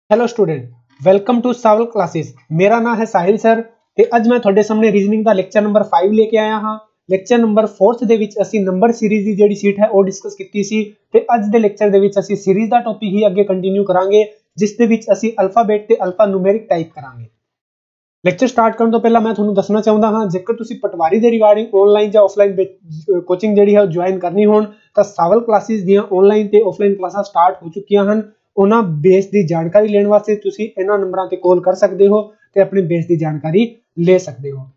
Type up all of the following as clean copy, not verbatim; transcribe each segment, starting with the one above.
Hello student, welcome to Saval classes. मेरा नाम है साहिल सर ਤੇ ਅੱਜ ਮੈਂ ਤੁਹਾਡੇ ਸਾਹਮਣੇ ਰੀਜ਼ਨਿੰਗ ਦਾ ਲੈਕਚਰ ਨੰਬਰ 5 ਲੈ ਕੇ ਆਇਆ ਹਾਂ। ਲੈਕਚਰ ਨੰਬਰ 4 ਦੇ ਵਿੱਚ ਅਸੀਂ ਨੰਬਰ ਸੀਰੀਜ਼ ਦੀ ਜਿਹੜੀ ਸ਼ੀਟ ਹੈ ਉਹ ਡਿਸਕਸ ਕੀਤੀ ਸੀ ਤੇ ਅੱਜ ਦੇ ਲੈਕਚਰ ਦੇ ਵਿੱਚ ਅਸੀਂ ਸੀਰੀਜ਼ ਦਾ ਟੌਪਿਕ ਹੀ ਅੱਗੇ ਕੰਟੀਨਿਊ ਕਰਾਂਗੇ, ਜਿਸ ਦੇ ਵਿੱਚ ਅਸੀਂ ਅਲਫਾਬੈਟ ਤੇ ਅਲਫਾ ਨੂਮੈਰਿਕ ਟਾਈਪ ਕਰਾਂਗੇ। ਲੈਕਚਰ ਸਟਾਰਟ ਕਰਨ ਤੋਂ ਪਹਿਲਾਂ ਮੈਂ ਤੁਹਾਨੂੰ ਦੱਸਣਾ ਚਾਹੁੰਦਾ ਹਾਂ, ਜੇਕਰ ਤੁਸੀਂ ਪਟਵਾਰੀ ਦੇ ਰਿਗਾਰਡਿੰਗ ਆਨਲਾਈਨ ਜਾਂ ਆਫਲਾਈਨ ਕੋਚਿੰਗ ਜਿਹੜੀ ਹੈ ਉਹ ਜੁਆਇਨ ਕਰਨੀ ਹੋਣ ਤਾਂ ਸਾਵਲ ਕਲਾਸਿਸ ਦੀਆਂ ਆਨਲਾਈਨ ਤੇ ਆਫਲਾਈਨ ਕਲਾਸਾਂ ਸਟਾਰਟ ਹੋ ਚੁੱਕੀਆਂ ਹਨ। ਉਹਨਾਂ ਬੇਸ ਦੀ ਜਾਣਕਾਰੀ ਲੈਣ ਵਾਸਤੇ ਤੁਸੀਂ ਇਹਨਾਂ ਨੰਬਰਾਂ ਤੇ ਕਾਲ ਕਰ ਸਕਦੇ ਹੋ ਤੇ ਆਪਣੀ ਬੇਸ ਦੀ ਜਾਣਕਾਰੀ ਲੈ ਸਕਦੇ ਹੋ।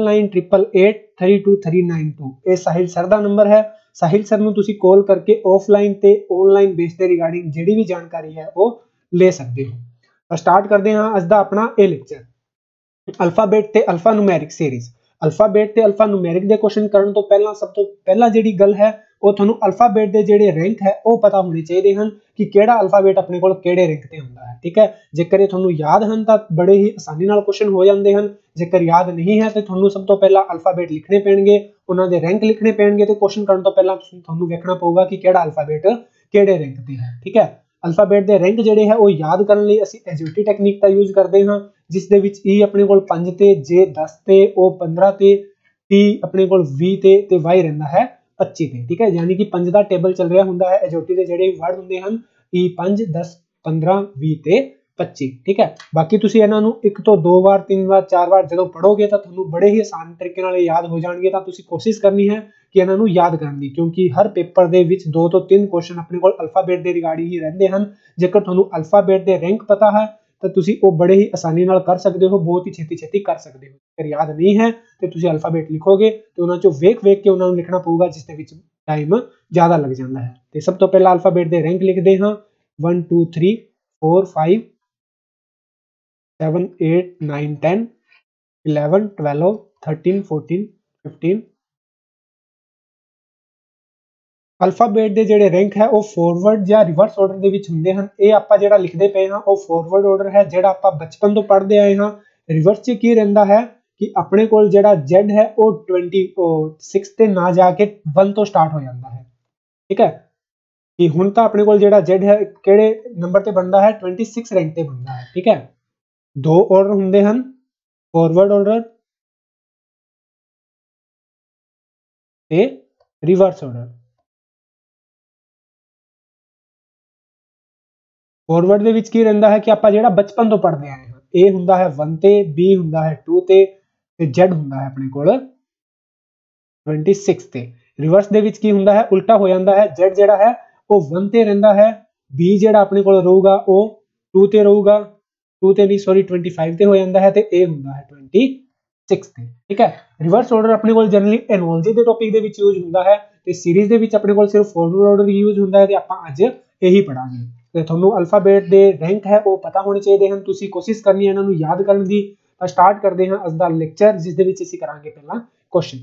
9988832392 ਇਹ ਸਾਹਿਲ ਸਰ ਦਾ ਨੰਬਰ ਹੈ। ਸਾਹਿਲ ਸਰ ਨੂੰ ਤੁਸੀਂ ਕਾਲ ਕਰਕੇ ਆਫਲਾਈਨ ਤੇ ਆਨਲਾਈਨ ਬੇਸ ਦੇ ਰਿਗਾਰਡਿੰਗ ਜਿਹੜੀ ਵੀ ਜਾਣਕਾਰੀ ਹੈ ਉਹ ਲੈ ਸਕਦੇ ਹੋ। ਤਾਂ ਸਟਾਰਟ ਕਰਦੇ ਹਾਂ ਅੱਜ ਦਾ ਆਪਣਾ ਇਹ ਲੈਕਚਰ। ਅਲਫਾਬੈਟ ਤੇ ਅਲਫਾ ਨੂਮੈਰਿਕ ਸੀਰੀਜ਼। ਅਲਫਾਬੈਟ ਤੇ ਅਲਫਾ ਨੂਮੈਰਿਕ ਦੇ ਕੁਐਸਚਨ ਕਰਨ ਤੋਂ ਪਹਿਲਾਂ ਸਭ ਤੋਂ ਪਹਿਲਾਂ ਜਿਹੜੀ ਗੱਲ ਹੈ ਉਹ ਤੁਹਾਨੂੰ ਅਲਫਾਬੈਟ ਦੇ ਜਿਹੜੇ ਰੈਂਕ ਹੈ ਉਹ ਪਤਾ ਹੋਣੇ ਚਾਹੀਦੇ ਹਨ ਕਿ ਕਿਹੜਾ ਅਲਫਾਬੈਟ ਆਪਣੇ ਕੋਲ ਕਿਹੜੇ ਰੈਂਕ ਤੇ ਹੁੰਦਾ ਹੈ। ਠੀਕ ਹੈ, ਜੇਕਰ ਇਹ ਤੁਹਾਨੂੰ ਯਾਦ ਹਨ ਤਾਂ ਬੜੇ ਹੀ ਆਸਾਨੀ ਨਾਲ ਕੁਐਸਚਨ ਹੋ ਜਾਂਦੇ ਹਨ। ਜੇਕਰ ਯਾਦ ਨਹੀਂ ਹੈ ਤੇ ਤੁਹਾਨੂੰ ਸਭ ਤੋਂ ਪਹਿਲਾਂ ਅਲਫਾਬੈਟ ਲਿਖਣੇ ਪੈਣਗੇ, ਉਹਨਾਂ ਦੇ ਰੈਂਕ ਲਿਖਣੇ ਪੈਣਗੇ ਤੇ ਕੁਐਸਚਨ ਕਰਨ ਤੋਂ ਪਹਿਲਾਂ ਤੁਹਾਨੂੰ ਵੇਖਣਾ ਪਊਗਾ ਕਿ ਕਿਹੜਾ ਅਲਫਾਬੈਟ ਕਿਹੜੇ ਰੈਂਕ ਤੇ ਹੈ। ਠੀਕ ਹੈ, ਅਲਫਾਬੈਟ ਦੇ ਰੈਂਕ ਜਿਹੜੇ ਹੈ ਉਹ ਯਾਦ ਕਰਨ ਲਈ ਅਸੀਂ ਐਜੋਟੀ ਟੈਕਨੀਕ ਦਾ ਯੂਜ਼ ਕਰਦੇ ਹਾਂ, ਜਿਸ ਦੇ ਵਿੱਚ E ਆਪਣੇ ਕੋਲ 5 ਤੇ, J 10 ਤੇ, O 15 ਤੇ, T ਆਪਣੇ ਕੋਲ 20 ਤੇ Y ਰਹਿੰਦਾ ਹੈ 25 ਤੇ। ਠੀਕ ਹੈ, ਯਾਨੀ ਕਿ 5 ਦਾ ਟੇਬਲ ਚੱਲ ਰਿਹਾ ਹੁੰਦਾ ਹੈ। ਐਜੋਟੀ ਦੇ ਜਿਹੜੇ ਵਰਡ ਹੁੰਦੇ ਹਨ E 5 10 15 20 ਤੇ 25। ਠੀਕ ਹੈ, ਬਾਕੀ ਤੁਸੀਂ ਇਹਨਾਂ ਨੂੰ 1 ਤੋਂ 2 ਵਾਰ 3 ਵਾਰ 4 ਵਾਰ ਜਦੋਂ ਪੜੋਗੇ ਤਾਂ ਤੁਹਾਨੂੰ ਬੜੇ ਹੀ ਆਸਾਨ ਤਰੀਕੇ ਨਾਲ ਯਾਦ ਹੋ ਜਾਣਗੇ। ਤਾਂ ਤੁਸੀਂ ਕੋਸ਼ਿਸ਼ ਕਰਨੀ ਹੈ ਕਿ ਇਹਨਾਂ ਨੂੰ ਯਾਦ ਕਰਨ ਦੀ, ਕਿਉਂਕਿ ਹਰ ਪੇਪਰ ਦੇ ਵਿੱਚ 2 ਤੋਂ 3 ਕੁਐਸਚਨ ਆਪਣੇ ਕੋਲ ਅਲਫਾਬੈਟ ਦੇ ਰਿਗਾਰਡਿੰਗ ਹੀ ਰਹਿੰਦੇ ਹਨ। ਜੇਕਰ ਤੁਹਾਨੂੰ ਅਲਫਾਬੈਟ ਦੇ ਰੈਂਕ ਪਤਾ ਹੈ ਤਾਂ ਤੁਸੀਂ ਉਹ ਬੜੇ ਹੀ ਆਸਾਨੀ ਨਾਲ ਕਰ ਸਕਦੇ ਹੋ, ਬਹੁਤ ਹੀ ਛੇਤੀ ਕਰ ਸਕਦੇ ਹੋ। ਅਗਰ ਯਾਦ ਨਹੀਂ ਹੈ ਤੇ ਤੁਸੀਂ ਅਲਫਾਬੈਟ ਲਿਖੋਗੇ ਤੇ ਉਹਨਾਂ ਚੋਂ ਵੇਖ ਕੇ ਉਹਨਾਂ ਨੂੰ ਲਿਖਣਾ ਪਊਗਾ, ਜਿਸ ਦੇ ਵਿੱਚ ਟਾਈਮ ਜ਼ਿਆਦਾ ਲੱਗ ਜਾਂਦਾ ਹੈ। ਤੇ ਸਭ ਤੋਂ ਪਹਿਲਾਂ ਅਲਫਾਬੈਟ ਦੇ ਰੈਂਕ ਲਿਖਦੇ ਹਾਂ 1 2 3 4 5 7 8 9 10 11 12 13 14 15। ਅਲਫਾਬੈਟ ਦੇ ਜਿਹੜੇ ਰੈਂਕ ਹੈ ਉਹ ਫਾਰਵਰਡ ਜਾਂ ਰਿਵਰਸ ਆਰਡਰ ਦੇ ਵਿੱਚ ਹੁੰਦੇ ਹਨ। ਇਹ ਆਪਾਂ ਜਿਹੜਾ ਲਿਖਦੇ ਪਏ ਹਾਂ ਉਹ ਫਾਰਵਰਡ ਆਰਡਰ ਹੈ, ਜਿਹੜਾ ਆਪਾਂ ਬਚਪਨ ਤੋਂ ਪੜ੍ਹਦੇ ਆਏ ਹਾਂ। ਰਿਵਰਸ 'ਚ ਕੀ ਰਹਿੰਦਾ ਹੈ ਕਿ ਆਪਣੇ ਕੋਲ ਜਿਹੜਾ Z ਹੈ ਉਹ 26 ਤੇ ਨਾ ਜਾ ਕੇ 1 ਤੋਂ ਸਟਾਰਟ ਹੋ ਜਾਂਦਾ ਹੈ। ਠੀਕ ਹੈ, ਕਿ ਹੁਣ ਤਾਂ ਆਪਣੇ ਕੋਲ ਜਿਹੜਾ Z ਹੈ ਕਿਹੜੇ ਨੰਬਰ ਤੇ ਬਣਦਾ ਹੈ, 26 ਰੈਂਕ ਤੇ ਬਣਦਾ ਹੈ। ਠੀਕ ਹੈ, ਦੋ ਆਰਡਰ ਹੁੰਦੇ ਹਨ, ਫਾਰਵਰਡ ਆਰਡਰ ਤੇ ਰਿਵਰਸ ਆਰਡਰ। ਫਾਰਵਰਡ ਦੇ ਵਿੱਚ ਕੀ ਰਹਿੰਦਾ ਹੈ ਕਿ ਆਪਾਂ ਜਿਹੜਾ ਬਚਪਨ ਤੋਂ ਪੜ੍ਹਦੇ ਆਏ ਹਾਂ, A ਹੁੰਦਾ ਹੈ 1 ਤੇ, B ਹੁੰਦਾ ਹੈ 2 ਤੇ Z ਹੁੰਦਾ ਹੈ ਆਪਣੇ ਕੋਲ 26 ਤੇ। ਰਿਵਰਸ ਦੇ ਵਿੱਚ ਕੀ ਹੁੰਦਾ ਹੈ, ਉਲਟਾ ਹੋ ਜਾਂਦਾ ਹੈ। Z ਜਿਹੜਾ ਹੈ ਉਹ 1 ਤੇ ਰਹਿੰਦਾ ਹੈ, B ਜਿਹੜਾ ਆਪਣੇ ਕੋਲ ਰਹੂਗਾ ਉਹ 2 ਤੇ ਰਹੂਗਾ, 2 ਤੇ ਨਹੀਂ ਸੌਰੀ 25 ਤੇ ਹੋ ਜਾਂਦਾ ਹੈ ਤੇ A ਹੁੰਦਾ ਹੈ 26 ਤੇ। ਠੀਕ ਹੈ, ਰਿਵਰਸ ਆਰਡਰ ਆਪਣੇ ਕੋਲ ਜਨਰਲੀ ਐਨੋਲੋਜੀ ਦੇ ਟੌਪਿਕ ਦੇ ਵਿੱਚ ਯੂਜ਼ ਹੁੰਦਾ ਹੈ ਤੇ ਸੀਰੀਜ਼ ਦੇ ਵਿੱਚ ਆਪਣੇ ਕੋਲ ਸਿਰਫ ਫਾਰਵਰਡ ਆਰਡਰ ਹੀ ਯੂਜ਼ ਹੁੰਦਾ ਹੈ ਤੇ ਆਪਾਂ ਅੱਜ ਇਹੀ ਪੜਾਂਗੇ। ਤੇ ਤੁਹਾਨੂੰ ਅਲਫਾਬੈਟ ਦੇ ਰੈਂਕ ਹੈ ਉਹ ਪਤਾ ਹੋਣੇ ਚਾਹੀਦੇ ਹਨ। ਤੁਸੀਂ ਕੋਸ਼ਿਸ਼ ਕਰਨੀ ਹੈ ਇਹਨਾਂ ਨੂੰ ਯਾਦ ਕਰਨ ਦੀ। ਤਾਂ ਸਟਾਰਟ ਕਰਦੇ ਹਾਂ ਅੱਜ ਦਾ ਲੈਕਚਰ, ਜਿਸ ਦੇ ਵਿੱਚ ਅਸੀਂ ਕਰਾਂਗੇ ਪਹਿਲਾਂ ਕੁਐਸਚਨ।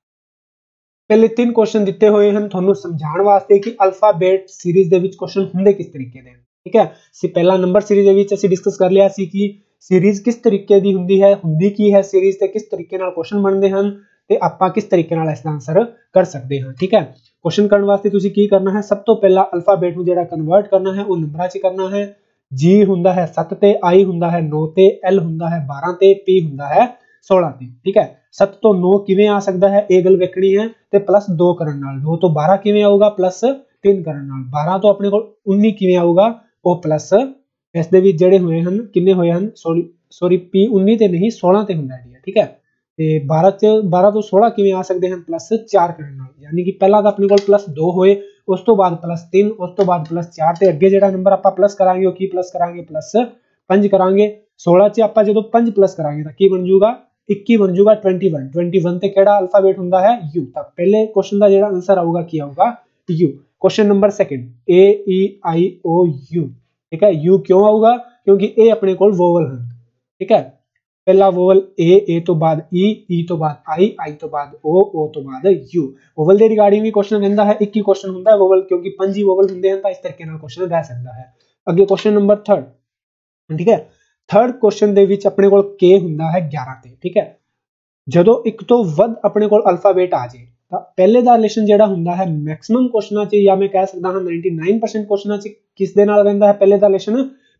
ਪਹਿਲੇ 3 ਕੁਐਸਚਨ ਦਿੱਤੇ ਹੋਏ ਹਨ ਤੁਹਾਨੂੰ ਸਮਝਾਉਣ ਵਾਸਤੇ ਕਿ ਅਲਫਾਬੈਟ ਸੀਰੀਜ਼ ਦੇ ਵਿੱਚ ਕੁਐਸਚਨ ਹੁੰਦੇ ਕਿਸ ਤਰੀਕੇ ਦੇ ਹਨ। ਠੀਕ ਹੈ, ਅਸੀਂ ਪਹਿਲਾਂ ਨੰਬਰ ਸੀਰੀਜ਼ ਦੇ ਵਿੱਚ ਅਸੀਂ ਡਿਸਕਸ ਕਰ ਲਿਆ ਸੀ ਕਿ ਸੀਰੀਜ਼ ਕਿਸ ਤਰੀਕੇ ਦੀ ਹੁੰਦੀ ਹੈ, ਹੁੰਦੀ ਕੀ ਹੈ ਸੀਰੀਜ਼, ਤੇ ਕਿਸ ਤਰੀਕੇ ਨਾਲ ਕੁਐਸਚਨ ਬਣਦੇ ਹਨ ਤੇ ਆਪਾਂ ਕਿਸ ਤਰੀਕੇ ਨਾਲ ਇਸ ਦਾ ਆਨਸਰ ਕਰ ਸਕਦੇ ਹਾਂ। ਠੀਕ ਹੈ, ਕੁਐਸਚਨ ਕਰਨ ਵਾਸਤੇ ਤੁਸੀਂ ਕੀ ਕਰਨਾ ਹੈ, ਸਭ ਤੋਂ ਪਹਿਲਾਂ ਅਲਫਾਬੈਟ ਨੂੰ ਜਿਹੜਾ ਕਨਵਰਟ ਕਰਨਾ ਹੈ ਉਹ ਨੰਬਰਾਂ 'ਚ ਕਰਨਾ ਹੈ। G ਹੁੰਦਾ ਹੈ 7 ਤੇ, I ਹੁੰਦਾ ਹੈ 9 ਤੇ, L ਹੁੰਦਾ ਹੈ 12 ਤੇ, P ਹੁੰਦਾ ਹੈ 16 ਤੇ। ਠੀਕ ਹੈ, 7 ਤੋਂ 9 ਕਿਵੇਂ ਆ ਸਕਦਾ ਹੈ ਇਹ ਗੱਲ ਵੇਖਣੀ ਹੈ ਤੇ +2 ਕਰਨ ਨਾਲ। 9 ਤੋਂ 12 ਕਿਵੇਂ ਆਊਗਾ, +3 ਕਰਨ ਨਾਲ। 12 ਤੋਂ ਆਪਣੇ ਕੋਲ 19 ਕਿਵੇਂ ਆਊਗਾ, ਉਹ ਪਲੱਸ ਇਸ ਦੇ ਵਿੱਚ ਜਿਹੜੇ ਹੋਏ ਹਨ ਕਿੰਨੇ ਹੋਏ ਹਨ, ਸੌਰੀ P 19 ਤੇ ਨਹੀਂ 16 ਤੇ ਹੁੰਦਾ ਹੈ। ਠੀਕ ਹੈ, ਤੇ 12 ਤੋਂ 16 ਕਿਵੇਂ ਆ ਸਕਦੇ ਹਨ, +4 ਕਰਨ ਨਾਲ। ਯਾਨੀ ਕਿ ਪਹਿਲਾਂ ਤਾਂ ਆਪਣੇ ਕੋਲ +2 ਹੋਏ, ਉਸ ਤੋਂ ਬਾਅਦ +3, ਉਸ ਤੋਂ ਬਾਅਦ +4 ਤੇ ਅੱਗੇ ਜਿਹੜਾ ਨੰਬਰ ਆਪਾਂ ਪਲੱਸ ਕਰਾਂਗੇ ਉਹ ਕੀ ਪਲੱਸ ਕਰਾਂਗੇ, +5 ਕਰਾਂਗੇ। 16 'ਚ ਆਪਾਂ ਜਦੋਂ 5 ਪਲੱਸ ਕਰਾਂਗੇ ਤਾਂ ਕੀ ਬਣ ਜਾਊਗਾ, 21 ਬਣ ਜਾਊਗਾ। 21 ਤੇ ਕਿਹੜਾ ਅਲਫਾਬੈਟ ਹੁੰਦਾ ਹੈ, U। ਤਾਂ ਪਹਿਲੇ ਕੁਐਸਚਨ ਦਾ ਜਿਹੜਾ ਆਨਸਰ ਆਊਗਾ ਕੀ ਆਊਗਾ, U। Question number second, A E I O U। ਠੀਕ ਹੈ, U ਕਿਉਂ ਆਊਗਾ, ਕਿਉਂਕਿ ਇਹ ਆਪਣੇ ਕੋਲ ਵੋਵਲ ਹਨ। ਠੀਕ ਹੈ, ਪਹਿਲਾ ਵੋਵਲ A ਤੋਂ ਬਾਅਦ E ਤੋਂ ਬਾਅਦ I ਤੋਂ ਬਾਅਦ O ਤੋਂ ਬਾਅਦ U। ਵੋਵਲ ਦੇ ਰਿਗਾਰਡਿੰਗ ਵੀ ਕੁਐਸਚਨ ਰਹਿੰਦਾ ਹੈ, ਇੱਕ ਹੀ ਕੁਐਸਚਨ ਹੁੰਦਾ ਹੈ ਵੋਵਲ, ਕਿਉਂਕਿ 5 ਹੀ ਵੋਵਲ ਹੁੰਦੇ ਹਨ ਤਾਂ ਇਸ ਤਰੀਕੇ ਨਾਲ ਕੁਐਸਚਨ ਰਹਿ ਸਕਦਾ ਹੈ। ਅੱਗੇ ਕੁਐਸਚਨ ਨੰਬਰ 3। ਠੀਕ ਹੈ, ਥਰਡ ਕੁਐਸਚਨ ਦੇ ਵਿੱਚ ਆਪਣੇ ਕੋਲ K ਹੁੰਦਾ ਹੈ 11 ਤੇ। ਠੀਕ ਹੈ, ਜਦੋਂ ਇੱਕ ਤੋਂ ਵੱਧ ਆਪਣੇ ਕੋਲ ਅਲਫਾਬੈਟ ਆ ਜਾਏ ਤਾਂ ਪਹਿਲੇ ਦਾ ਰਿਲੇਸ਼ਨ ਜਿਹੜਾ ਹੁੰਦਾ ਹੈ ਮੈਕਸਿਮਮ ਕੁਐਸਚਨਾਂ 'ਚ, ਜਾਂ ਮੈਂ ਕਹਿ ਸਕਦਾ ਹਾਂ 99% ਕੁਐਸਚਨਾਂ 'ਚ ਕਿਸ ਦੇ ਨਾਲ ਰਹਿੰਦਾ ਹੈ, ਪਹਿਲੇ ਦਾ ਰਿਲੇਸ਼ਨ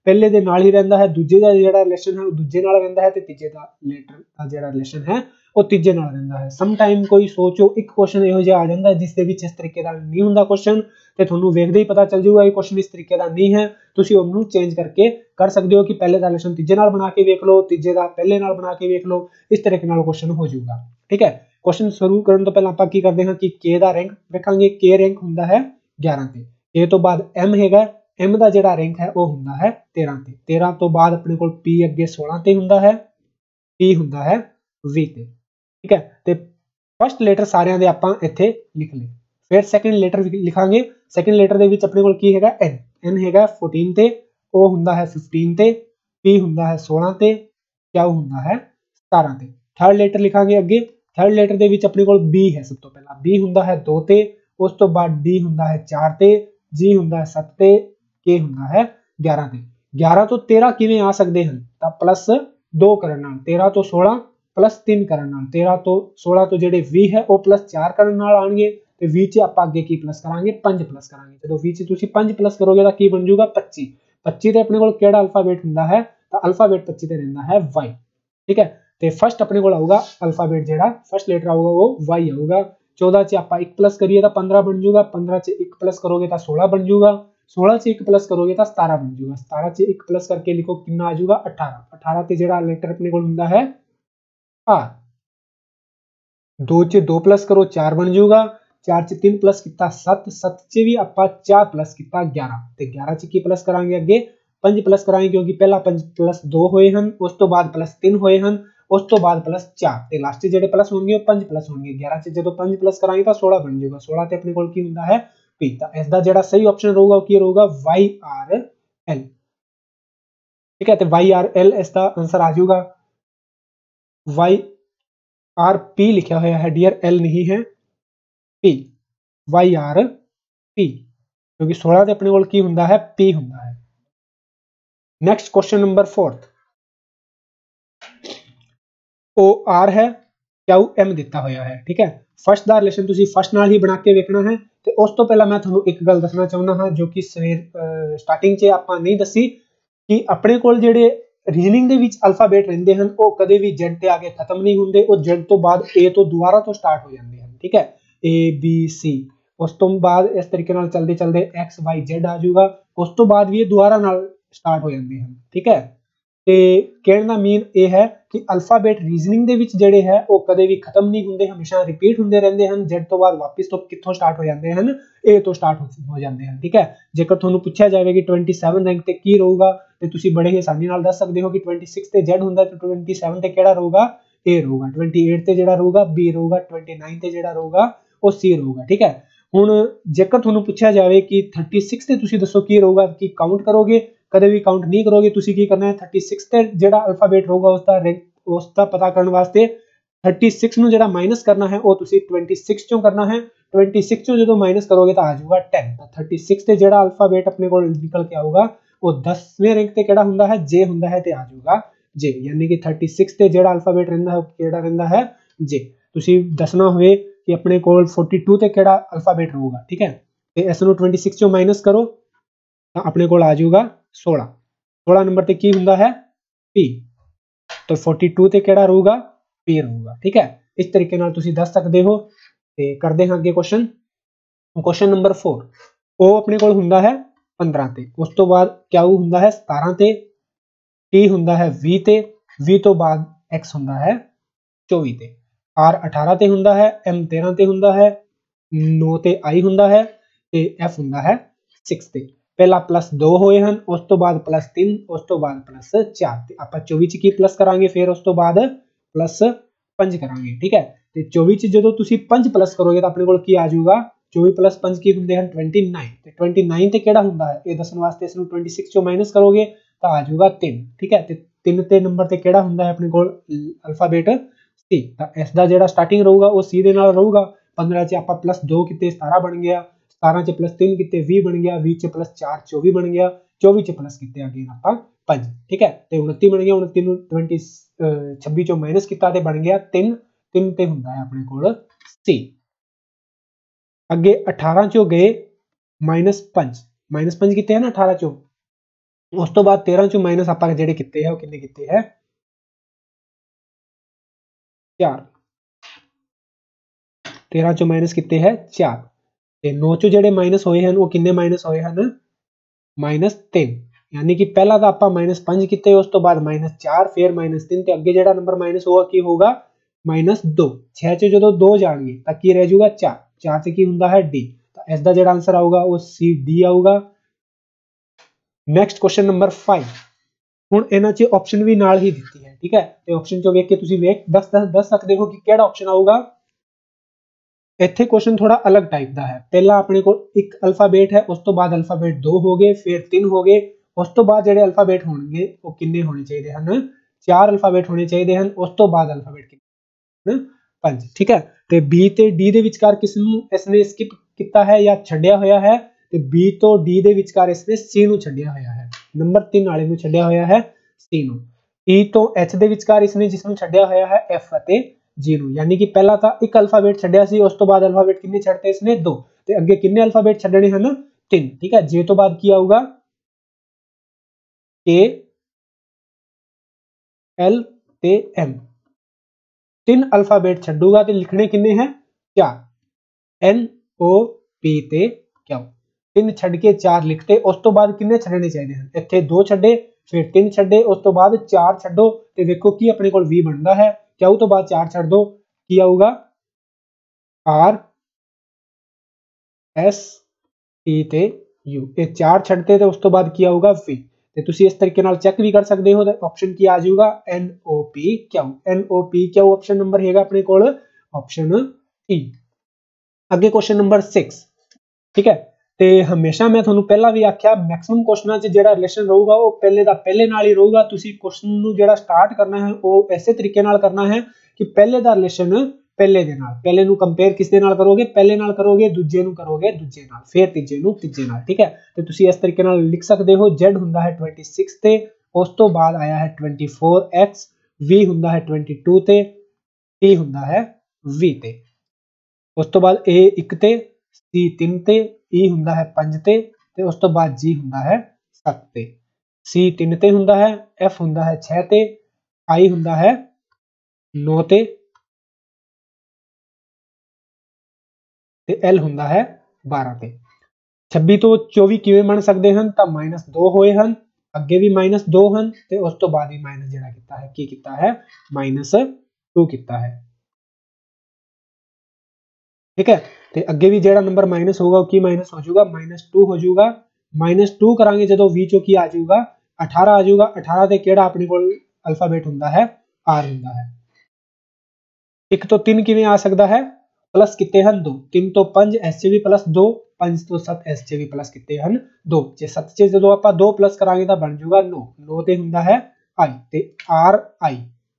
पहले दे नाल ही रहिंदा है, दूजे दा जिहड़ा रिलेशन है वो दूजे नाल रहिंदा है, ते तीजे दा लेटर दा जिहड़ा रिलेशन है वो तीजे नाल रहिंदा है। सम टाइम कोई सोचो एक क्वेश्चन इहो जिहा आ जांदा है जिस दे विच इस तरीके दा नहीं हुंदा क्वेश्चन, ते तुहानू वेखदे ही पता चल जाऊगा ये क्वेश्चन इस तरीके दा नहीं है, तुसीं उहनू चेंज करके कर सकदे हो कि पहले दा रिलेशन तीजे नाल बना के वेख लो, तीजे दा पहले नाल बना के वेख लो, इस तरीके नाल क्वेश्चन हो जाऊगा। ठीक है, क्वेश्चन शुरू करन तो पहला आपां की करदे हां कि के दा रैंक वेखांगे। के रैंक हुंदा है 11 ते, ए तो बाद एम हैगा, एम दा जिहड़ा रैंक है वो हुंदा है 13 ते, 13 तो बाद अपने कोल पी अगे 16 ते हुंदा है, पी हुंदा है 20 ते। ठीक है, ते फर्स्ट लेटर सारियां दे आपां इत्थे लिख ले, फिर सेकंड लेटर लिखांगे। सेकंड लेटर दे विच अपने कोल की हैगा एन, एन हैगा 14 ते, ओ हुंदा है 15 ते, पी हुंदा है 16 ते, क्यू हुंदा है 17 ते। थर्ड लेटर लिखांगे अगे, थर्ड लेटर दे विच अपने कोल बी है, सब तो पहला बी हुंदा है 2 ते, उस तो बाद डी हुंदा है 4 ते, जी हुंदा है 7 ते, के हुंदा है 11 ते। 11 तो 13 किवें आ सकदे हन, तां प्लस 2 करन नाल, 13 तो 16 प्लस 3 करन नाल, 13 तो 16 तो जेडे 20 है वो प्लस 4 करन नाल आणगे, ते 20 च आपां अगे की प्लस करांगे 5 प्लस करांगे। जदों 20 च तुसीं 5 प्लस करोगे तां की बन जाऊगा 25। 25 ते अपने कोल केड़ा अल्फाबेट हुंदा है, तां अल्फाबेट 25 ते रहिंदा है वाई। ठीक है, ते फर्स्ट अपने कोल आऊगा अल्फाबेट जेड़ा फर्स्ट लेटर आऊगा वो वाई आऊगा। 14 च आपां 1 प्लस करिए तां 15 बन जाऊगा, 15 च 1 प्लस करोगे तां 16 बन जाऊगा, 16 च 1 प्लस करोगे तां 17 बन जाऊगा, 17 च 1 प्लस करके लिखो कितना आ जाऊगा 18, 18 ते जेड़ा लेटर अपने कोल हुंदा है आर। 2 च 2 प्लस करो 4 बन जाऊगा, 4 च 3 प्लस किता 7, 7 च भी आपां 4 प्लस किता 11, ते 11 च की प्लस करांगे अगे 5 प्लस करांगे क्योंकि पहला 5 प्लस 2 होए हन, उस तो बाद प्लस 3 होए हन, उस तो बाद प्लस 4 ते लास्ट जेडे प्लस होंगे 5 प्लस होंगे। 11 च जदों 5 प्लस करांगे तां 16 बन जाऊगा, 16 ते अपने कोल की हुंदा है पी। तां इसदा जेड़ा सही ऑप्शन रहूगा वो की रहूगा वाई आर एल। ठीक है, ते वाई आर एल इसदा आंसर आ जाऊगा। वाई आर पी लिखा हुआ है डियर, एल नहीं है, पी, वाई आर पी, क्योंकि 16 ते अपने कोल की हुंदा है पी हुंदा है। Next question number 4, O R है, क्यू एम दिता होया है। ठीक है, फर्स्ट दा रिलेशन तुसी फर्स्ट नाल ही बना के वेखना है, ते उस तो पहला मैं तुहानू एक गल दसना चाहुंदा हां जो कि सवेर स्टार्टिंग च आपां नहीं दसी, कि अपने कोल जेडे रीजनिंग दे विच अल्फाबेट रहिंदे हन वो कदे भी जेड ते आके खत्म नहीं हुंदे, वो जेड तो बाद ए तो दोबारा तो स्टार्ट हो जांदे हन। ठीक है, ए बी सी, उस तो बाद इस तरीके नाल चलदे चलदे एक्स वाई जेड आ जाऊगा, उस तो बाद भी ये दोबारा नाल स्टार्ट हो जांदे हन। ठीक है, ਤੇ ਕਹਿਣ ਦਾ ਮੀਨ ਇਹ ਹੈ ਕਿ ਅਲਫਾਬੇਟ ਰੀਜ਼ਨਿੰਗ ਦੇ ਵਿੱਚ ਜਿਹੜੇ ਹੈ ਉਹ ਕਦੇ ਵੀ ਖਤਮ ਨਹੀਂ ਹੁੰਦੇ, ਹਮੇਸ਼ਾ ਰਿਪੀਟ ਹੁੰਦੇ ਰਹਿੰਦੇ ਹਨ। Z ਤੋਂ ਬਾਅਦ ਵਾਪਸ ਤੋਂ ਕਿੱਥੋਂ ਸਟਾਰਟ ਹੋ ਜਾਂਦੇ ਹਨ, A ਤੋਂ ਸਟਾਰਟ ਹੋ ਜਾਂਦੇ ਹਨ। ਠੀਕ ਹੈ, ਜੇਕਰ ਤੁਹਾਨੂੰ ਪੁੱਛਿਆ ਜਾਵੇ ਕਿ 27 ਰੈਂਕ ਤੇ ਕੀ ਰਹੂਗਾ ਤੇ ਤੁਸੀਂ ਬੜੇ ਹੀ ਆਸਾਨੀ ਨਾਲ ਦੱਸ ਸਕਦੇ ਹੋ ਕਿ 26 ਤੇ Z ਹੁੰਦਾ ਤੇ 27 ਤੇ ਕਿਹੜਾ ਰਹੂਗਾ, A ਰਹੂਗਾ। 28 ਤੇ ਜਿਹੜਾ ਰਹੂਗਾ B ਰਹੂਗਾ, 29 ਤੇ ਜਿਹੜਾ ਰਹੂਗਾ ਉਹ C ਰਹੂਗਾ। ਠੀਕ ਹੈ, ਹੁਣ ਜੇਕਰ ਤੁਹਾਨੂੰ ਪੁੱਛਿਆ ਜਾਵੇ ਕਿ 36 ਤੇ ਤੁਸੀਂ ਦੱਸੋ ਕੀ ਰਹੂਗਾ, ਕੀ ਕਾਊਂਟ ਕਰੋਗੇ, कदे भी काउंट नहीं करोगे, तुसी की करना है 36 ते जेड़ा अल्फाबेट होगा उसका रैंक उसका पता करने वास्ते 36 नु जेड़ा माइनस करना है वो तुसी 26 चों करना है। 26 चों जदों माइनस करोगे तो आ जाऊगा 10। तो 36 ते जेड़ा अल्फाबेट अपने को निकल के आऊगा वो 10वें रैंक ते केड़ा हुंदा है, जे हुंदा है ते आ जाऊगा जे, यानी कि 36 ते जेड़ा अल्फाबेट रहिंदा है केड़ा रहिंदा है जे। तुसी दसना होवे कि अपने कोल 42 ते केड़ा अल्फाबेट रहूगा। ठीक है, ते इस नु 26 चों माइनस करो तो अपने कोल आ जाऊगा 16। 16 नंबर ते की हुंदा है पी, तो 42 ते केड़ा रहूगा पी रहूगा। ठीक है, इस तरीके नाल तुसी दस सकदे हो। ते करदे हां अगे क्वेश्चन। क्वेश्चन नंबर 4, ओ अपने कोल हुंदा है 15 ते, उस तो बाद क्यू हुंदा है 17 ते, टी हुंदा है 20 ते, 20 तो बाद एक्स हुंदा है 24 ते, आर 18 ते हुंदा है, एम 13 ते हुंदा है, 9 ते आई हुंदा है ते एफ हुंदा है 6 ते। पहला प्लस 2 होए हन, उस तो बाद प्लस 3, उस तो बाद प्लस 4 ते आपां 24 च की प्लस करांगे, फिर उस तो बाद प्लस 5 करांगे। ठीक है, ते 24 च जदों तुसी 5 प्लस करोगे तो अपने कोल की आ जाऊगा 24 प्लस 5 की हुंदे हन 29 ते 29 ते केड़ा हुंदा है ये दसन वास्ते इसनु 26 चों माइनस करोगे तो आ जाऊगा 3। ठीक है, ते 3 ते नंबर ते केड़ा हुंदा है अपने कोल अल्फाबेट सी, तो इसदा जेड़ा स्टार्टिंग रहूगा वो सी दे नाल रहूगा। 15 च आपां प्लस 2 कीते 17 बन गया, 17 च प्लस 3 किते 20 बन गया, 20 च प्लस 4 24 बन गया, 24 च प्लस किते अगेन आपां 5। ठीक है, ते 29 बन गया, 29 नु 26 चों माइनस किता ते बन गया 3, 3 ते हुंदा है अपने कोल सी। अगे 18 चों गए -5 किते है ना 18 चों, उस तो बाद 13 चों माइनस आपां जिहड़े कीते है वो किन्ने कीते है 4। 13 चों माइनस कीते है 4 ते 9 चों जिहड़े माइनस होए हैं वो किन्ने माइनस होए हैं -3 यानी कि पहला तो आप -5 किते उस तो बाद -4 फिर -3 ते अगे जिहड़ा नंबर माइनस होगा की होगा -2 6 च जो 2 जाणगे तां की रह जाऊगा 4 4 च की हुंदा है डी तां इस दा जिहड़ा आंसर आऊगा वो सी डी आऊगा। नेक्स्ट क्वेश्चन नंबर 5 हुण इन्हां च ऑप्शन भी नाल ही दित्ती है ठीक है ते ऑप्शन चों वेख के तुसीं दस सकदे हो कि किहड़ा ऑप्शन आऊगा। इत्थे क्वेश्चन थोड़ा अलग टाइप का है पहला अपने को एक अल्फाबेट है उस तो बाद अल्फाबेट 2 हो गए फिर 3 हो गए उस तो बाद जिहड़े अल्फाबेट होणगे वो किन्ने होने चाहिए हैं 4 अल्फाबेट होने चाहिए हैं उस तो बाद अल्फाबेट किन्ने 5 ठीक है ते बी ते डी दे विचकार किस नूं इसने स्किप किया है या छड्डिया होया है ते बी तो डी दे विचकार इसने सी नूं छड्डिया होया है नंबर 3 वाले नूं छड्डिया होया है सी नूं ई तो एच दे विचकार इसने जिस नूं छड्डिया होया है एफ अते जी नूं यानी कि पहला था एक अल्फाबेट छड्डिया सी उस तो बाद अल्फाबेट किन्ने छड्डते इसने 2 ते अगे किन्ने अल्फाबेट छड्डने हैं 3 ठीक है जे तो बाद की आऊगा के एल ते एम 3 अल्फाबेट छड्डूगा ते लिखने किन्ने हैं 4 एन ओ पी ते क्यू 3 छड्ड के 4 लिखते उस तो बाद किन्ने छड्डने चाहिए हैं इत्थे 2 छड्डे फिर 3 छड्डे उस तो बाद 4 छड्डो ते देखो की अपने कोल v बनदा है क्यू तो बाद 4 छड्ड दो की आऊगा आर एस टी ते यू ये 4 छड्डते ते उस तो बाद की आऊगा v ते तुसी इस तरीके नाल चेक भी कर सकते हो ऑप्शन की आ जाऊगा N O P Q option number हैगा अपने कोल ऑप्शन ई। अगे क्वेश्चन नंबर 6 ठीक है ते हमेशा मैं तुहानू पहला भी आख्या मैक्सिमम क्वेश्चनां च जिहड़ा रिलेशन रहूगा वो पहले दा पहले नाल ही रहूगा तुसी क्वेश्चन नू जिहड़ा स्टार्ट करना है वो ऐसे तरीके नाल करना है कि पहले दा रिलेशन पहले दे नाल पहले नू कंपेयर किस दे नाल करोगे पहले नाल करोगे दूजे नू करोगे दूजे नाल फिर तीजे नू तीजे नाल ठीक है ते तुसी इस तरीके नाल लिख सकदे हो z हुंदा है 26 ते उस तो बाद आया है 24x v हुंदा है 22 ते t हुंदा है v ते उस तो बाद a 1 ते c 3 ते e हुंदा है 5 ते उस तो बाद g हुंदा है 7 ते c 3 ते हुंदा है f हुंदा है 6 ते i हुंदा है 9 ते एल हुंदा है 12 ते 26 तो 24 किवें बन सकते हैं तो -2 होए हैं अगे भी -2 हैं ते उस तो बाद भी माइनस जिहड़ा कीता है की कीता है -2 कीता है ठीक है ते अगे भी जिहड़ा नंबर माइनस होगा वो की माइनस हो जाऊगा -2 हो जाऊगा -2 करांगे जदों 20 चों की आ जाऊगा 18 आ जाऊगा 18 ते किहड़ा अपने कोल अल्फाबेट हुंदा है आर हुंदा है 1 तो 3 किवें आ सकदा है प्लस किते हैं 2 3 तो 5 एस च भी प्लस 2 5 तो 7 एस च भी प्लस किते हैं 2 जे 7 च जदों आपां 2 प्लस करांगे तां बन जाऊगा 9 9 ते हुंदा है आई ते आर आई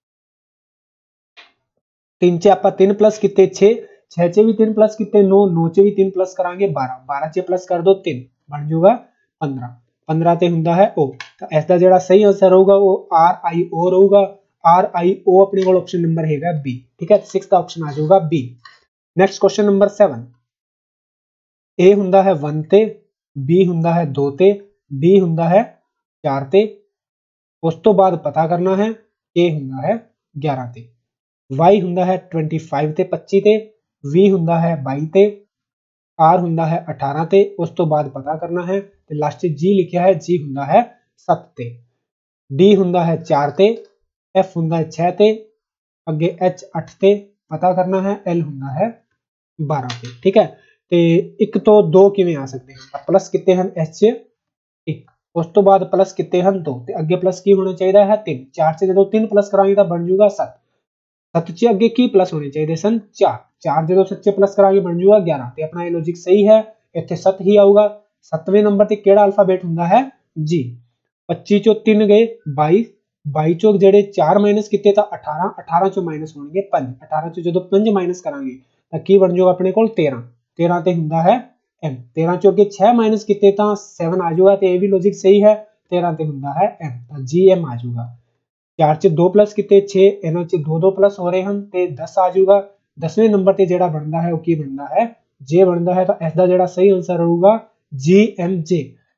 3 च आपां 3 प्लस किते 6 6 च भी 3 प्लस किते 9 9 च भी 3 प्लस करांगे 12 12 च प्लस कर दो 3 बन जाऊगा 15 15 ते हुंदा है ओ तां इस दा जिहड़ा सही आंसर होगा वो are I O रहूगा are I O अपने कोल ऑप्शन नंबर हैगा बी ठीक है 6 दा ऑप्शन आ जाऊगा B. Next question number 7 A हुंदा है 1 ते बी हुंदा है 2 ते डी हुंदा है 4 ते उस तो बाद पता करना है ए हुंदा है 11 ते वाई हुंदा है 25 ते 25 ते वी हुंदा है 22 ते आर हुंदा है 18 ते उस तो बाद पता करना है ते लास्ट जी लिखा है जी हुंदा है 7 ते डी हुंदा है 4 ते एफ हुंदा है 6 ते अगे एच 8 ते पता करना है एल हुंदा है 12 पे ठीक है ते एक तो 2 किवें आ सकते हैं प्लस किते हैं एच 1 उस तो बाद प्लस किते हैं 2 ते अगे प्लस की होना चाहिए है 3 4 से जदों 3 प्लस करांगे तां बन जाऊगा 7 7 च अगे की प्लस होने चाहिए सन 4 4 जदों 7 च प्लस करांगे बन जाऊगा 11 ते अपना ये लॉजिक सही है इत्थे 7 ही आऊगा 7वें नंबर ते केड़ा अल्फाबेट हुंदा है जी 25 चों 3 गए 22 22 चों जेडे 4 माइनस किते तां 18 18 चों माइनस होणगे 5 18 चों जदों 5 माइनस करांगे तां की बन जाऊगा अपने कोल 13 13 ते हुंदा है m 13 चों अगे 6 माइनस किते तां 7 आ जाऊगा ते ये भी लॉजिक सही है 13 ते हुंदा है m तां जी m आ जाऊगा 4 च 2 प्लस किते 6 इन्हां च 2 2 प्लस हो रहे हैं ते 10 आ जाऊगा 10वें नंबर ते जेड़ा बनदा है वो की बनदा है j बनदा है तां इस दा जेड़ा सही आंसर होगा G M J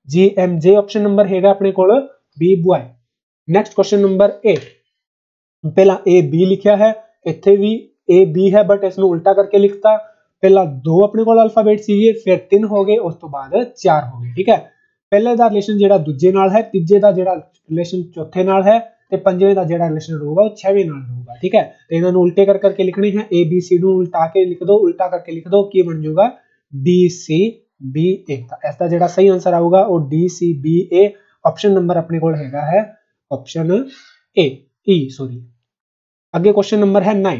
GMJ option number हैगा अपने कोल B boy. Next question number 8, पहला A B लिखा है, इत्थे भी A B है बट इसमें उल्टा करके लिखता। पहला 2 अपने कोल अल्फाबेट सीगे, फिर 3 हो गए, उस तो बाद 4 हो गए। ठीक है, पहले दा रिलेशन जेड़ा दूजे नाल है, तीजे दा जेड़ा रिलेशन चौथे नाल है ते पंजवें दा जेड़ा रिलेशन रहूगा वो छवें नाल रहूगा। ठीक है, तो इन्हां नूं उल्टे कर करके लिखने हैं। A B C नूं उल्टा के लिख दो, उल्टा करके लिख दो, की बन जाऊगा D C B A। इसका जेड़ा सही आंसर आऊगा वो D C B A option number अपने कोल हैगा है ऑप्शन ए ई सॉरी। अगे क्वेश्चन नंबर है 9।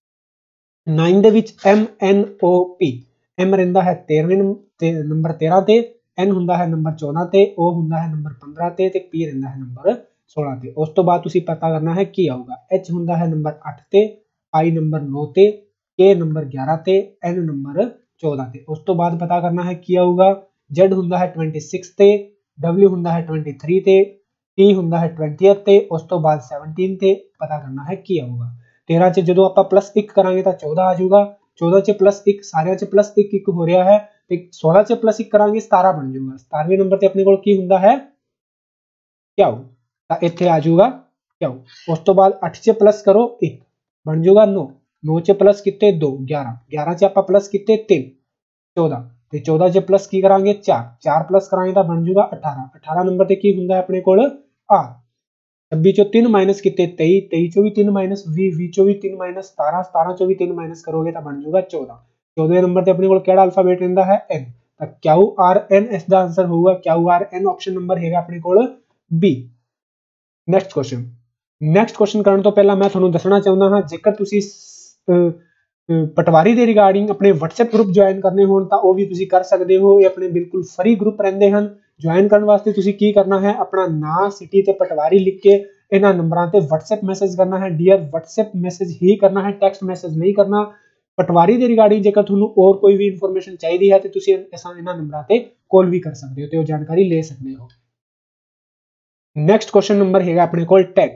9 ਦੇ ਵਿੱਚ MNOP, M ਰਹਿੰਦਾ ਹੈ 13 ਤੇ ਨੰਬਰ 13 ਤੇ, N ਹੁੰਦਾ ਹੈ ਨੰਬਰ 14 ਤੇ, O ਹੁੰਦਾ ਹੈ ਨੰਬਰ 15 ਤੇ ਤੇ P ਰਹਿੰਦਾ ਹੈ ਨੰਬਰ 16 ਤੇ। ਉਸ ਤੋਂ ਬਾਅਦ ਤੁਸੀਂ ਪਤਾ ਕਰਨਾ ਹੈ ਕੀ ਆਊਗਾ। H ਹੁੰਦਾ ਹੈ ਨੰਬਰ 8 ਤੇ, I ਨੰਬਰ 9 ਤੇ, K ਨੰਬਰ 11 ਤੇ, N ਨੰਬਰ 14 ਤੇ। ਉਸ ਤੋਂ ਬਾਅਦ ਪਤਾ ਕਰਨਾ ਹੈ ਕੀ ਆਊਗਾ। Z ਹੁੰਦਾ ਹੈ 26 ਤੇ, W ਹੁੰਦਾ ਹੈ 23 ਤੇ, T ਹੁੰਦਾ ਹੈ 20 ਤੇ, ਉਸ ਤੋਂ ਬਾਅਦ 17 ਤੇ। ਪਤਾ ਕਰਨਾ ਹੈ ਕੀ ਆਊਗਾ। 13 ਚ ਜਦੋਂ ਆਪਾਂ +1 ਕਰਾਂਗੇ ਤਾਂ 14 ਆ ਜਾਊਗਾ। 14 ਚ +1 ਸਾਰਿਆਂ ਚ +1 1 ਹੋ ਰਿਹਾ ਹੈ ਤੇ 16 ਚ +1 ਕਰਾਂਗੇ 17 ਬਣ ਜਾਊਗਾ। 17ਵੇਂ ਨੰਬਰ ਤੇ ਆਪਣੇ ਕੋਲ ਕੀ ਹੁੰਦਾ ਹੈ ਕਿਉ, ਤਾਂ ਇੱਥੇ ਆ ਜਾਊਗਾ ਕਿਉ। ਉਸ ਤੋਂ ਬਾਅਦ 8 ਚ ਪਲੱਸ ਕਰੋ 1 ਬਣ ਜਾਊਗਾ 9, 9 ਚ ਪਲੱਸ ਕੀਤੇ 2 11, 11 ਚ ਆਪਾਂ ਪਲੱਸ ਕੀਤੇ 3 14 ਤੇ 14 ਚ ਪਲੱਸ ਕੀ ਕਰਾਂਗੇ 4, 4 ਪਲੱਸ ਕਰਾਂਗੇ ਤਾਂ ਬਣ ਜਾਊਗਾ 18, 18 ਨੰਬਰ ਤੇ ਕੀ ਹੁੰਦਾ ਹੈ ਆਪਣੇ ਕੋਲ ਆ। 26 ਚੋਂ 3 ਮਾਈਨਸ ਕੀਤੇ 23, 23 ਚੋਂ ਵੀ 3 ਮਾਈਨਸ 20, 20 ਚੋਂ ਵੀ 3 ਮਾਈਨਸ 17, 17 ਚੋਂ ਵੀ 3 ਮਾਈਨਸ ਕਰੋਗੇ ਤਾਂ ਬਣ ਜਾਊਗਾ 14। 14ਵੇਂ ਨੰਬਰ ਤੇ ਆਪਣੇ ਕੋਲ ਕਿਹੜਾ ਅਲਫਾਬੇਟ ਰਹਿੰਦਾ ਹੈ N, ਤਾਂ QRN ਇਸ ਦਾ ਆਨਸਰ ਹੋਊਗਾ QRN ਆਪਸ਼ਨ ਨੰਬਰ ਹੈਗਾ ਆਪਣੇ ਕੋਲ B। ਨੈਕਸਟ ਕੁਐਸਚਨ ਕਰਨ ਤੋਂ ਪਹਿਲਾਂ ਮੈਂ ਤੁਹਾਨੂੰ ਦੱਸਣਾ ਚਾਹੁੰਦਾ ਹਾਂ, ਜੇਕਰ ਤੁਸੀਂ ਪਟਵਾਰੀ ਦੇ ਰਿਗਾਰਡਿੰਗ ਆਪਣੇ WhatsApp ਗਰੁੱਪ ਜੁਆਇਨ ਕਰਨੇ ਹੋਣ ਤਾਂ ਉਹ ਵੀ ਤੁਸੀਂ ਕਰ ਸਕਦੇ ਹੋ। ਇਹ ਆਪਣੇ ਬਿਲਕੁਲ ਫ੍ਰੀ ਗਰੁੱਪ ਰਹਿੰਦੇ ਹਨ। ज्वाइन करने वास्ते तुसी की करना है, अपना नाम सिटी ते पटवारी लिख के इन्हां नंबरां ते WhatsApp मैसेज करना है। डियर WhatsApp मैसेज ही करना है, टेक्स्ट मैसेज नहीं करना। पटवारी दे रिगार्डिंग जेकर तुहानू और कोई भी इन्फॉर्मेशन चाहिए है तो तुसी इन्हां नंबरां ते कॉल भी कर सकते हो ते जानकारी ले सकते हो। नेक्स्ट क्वेश्चन नंबर हैगा अपने कोल टैग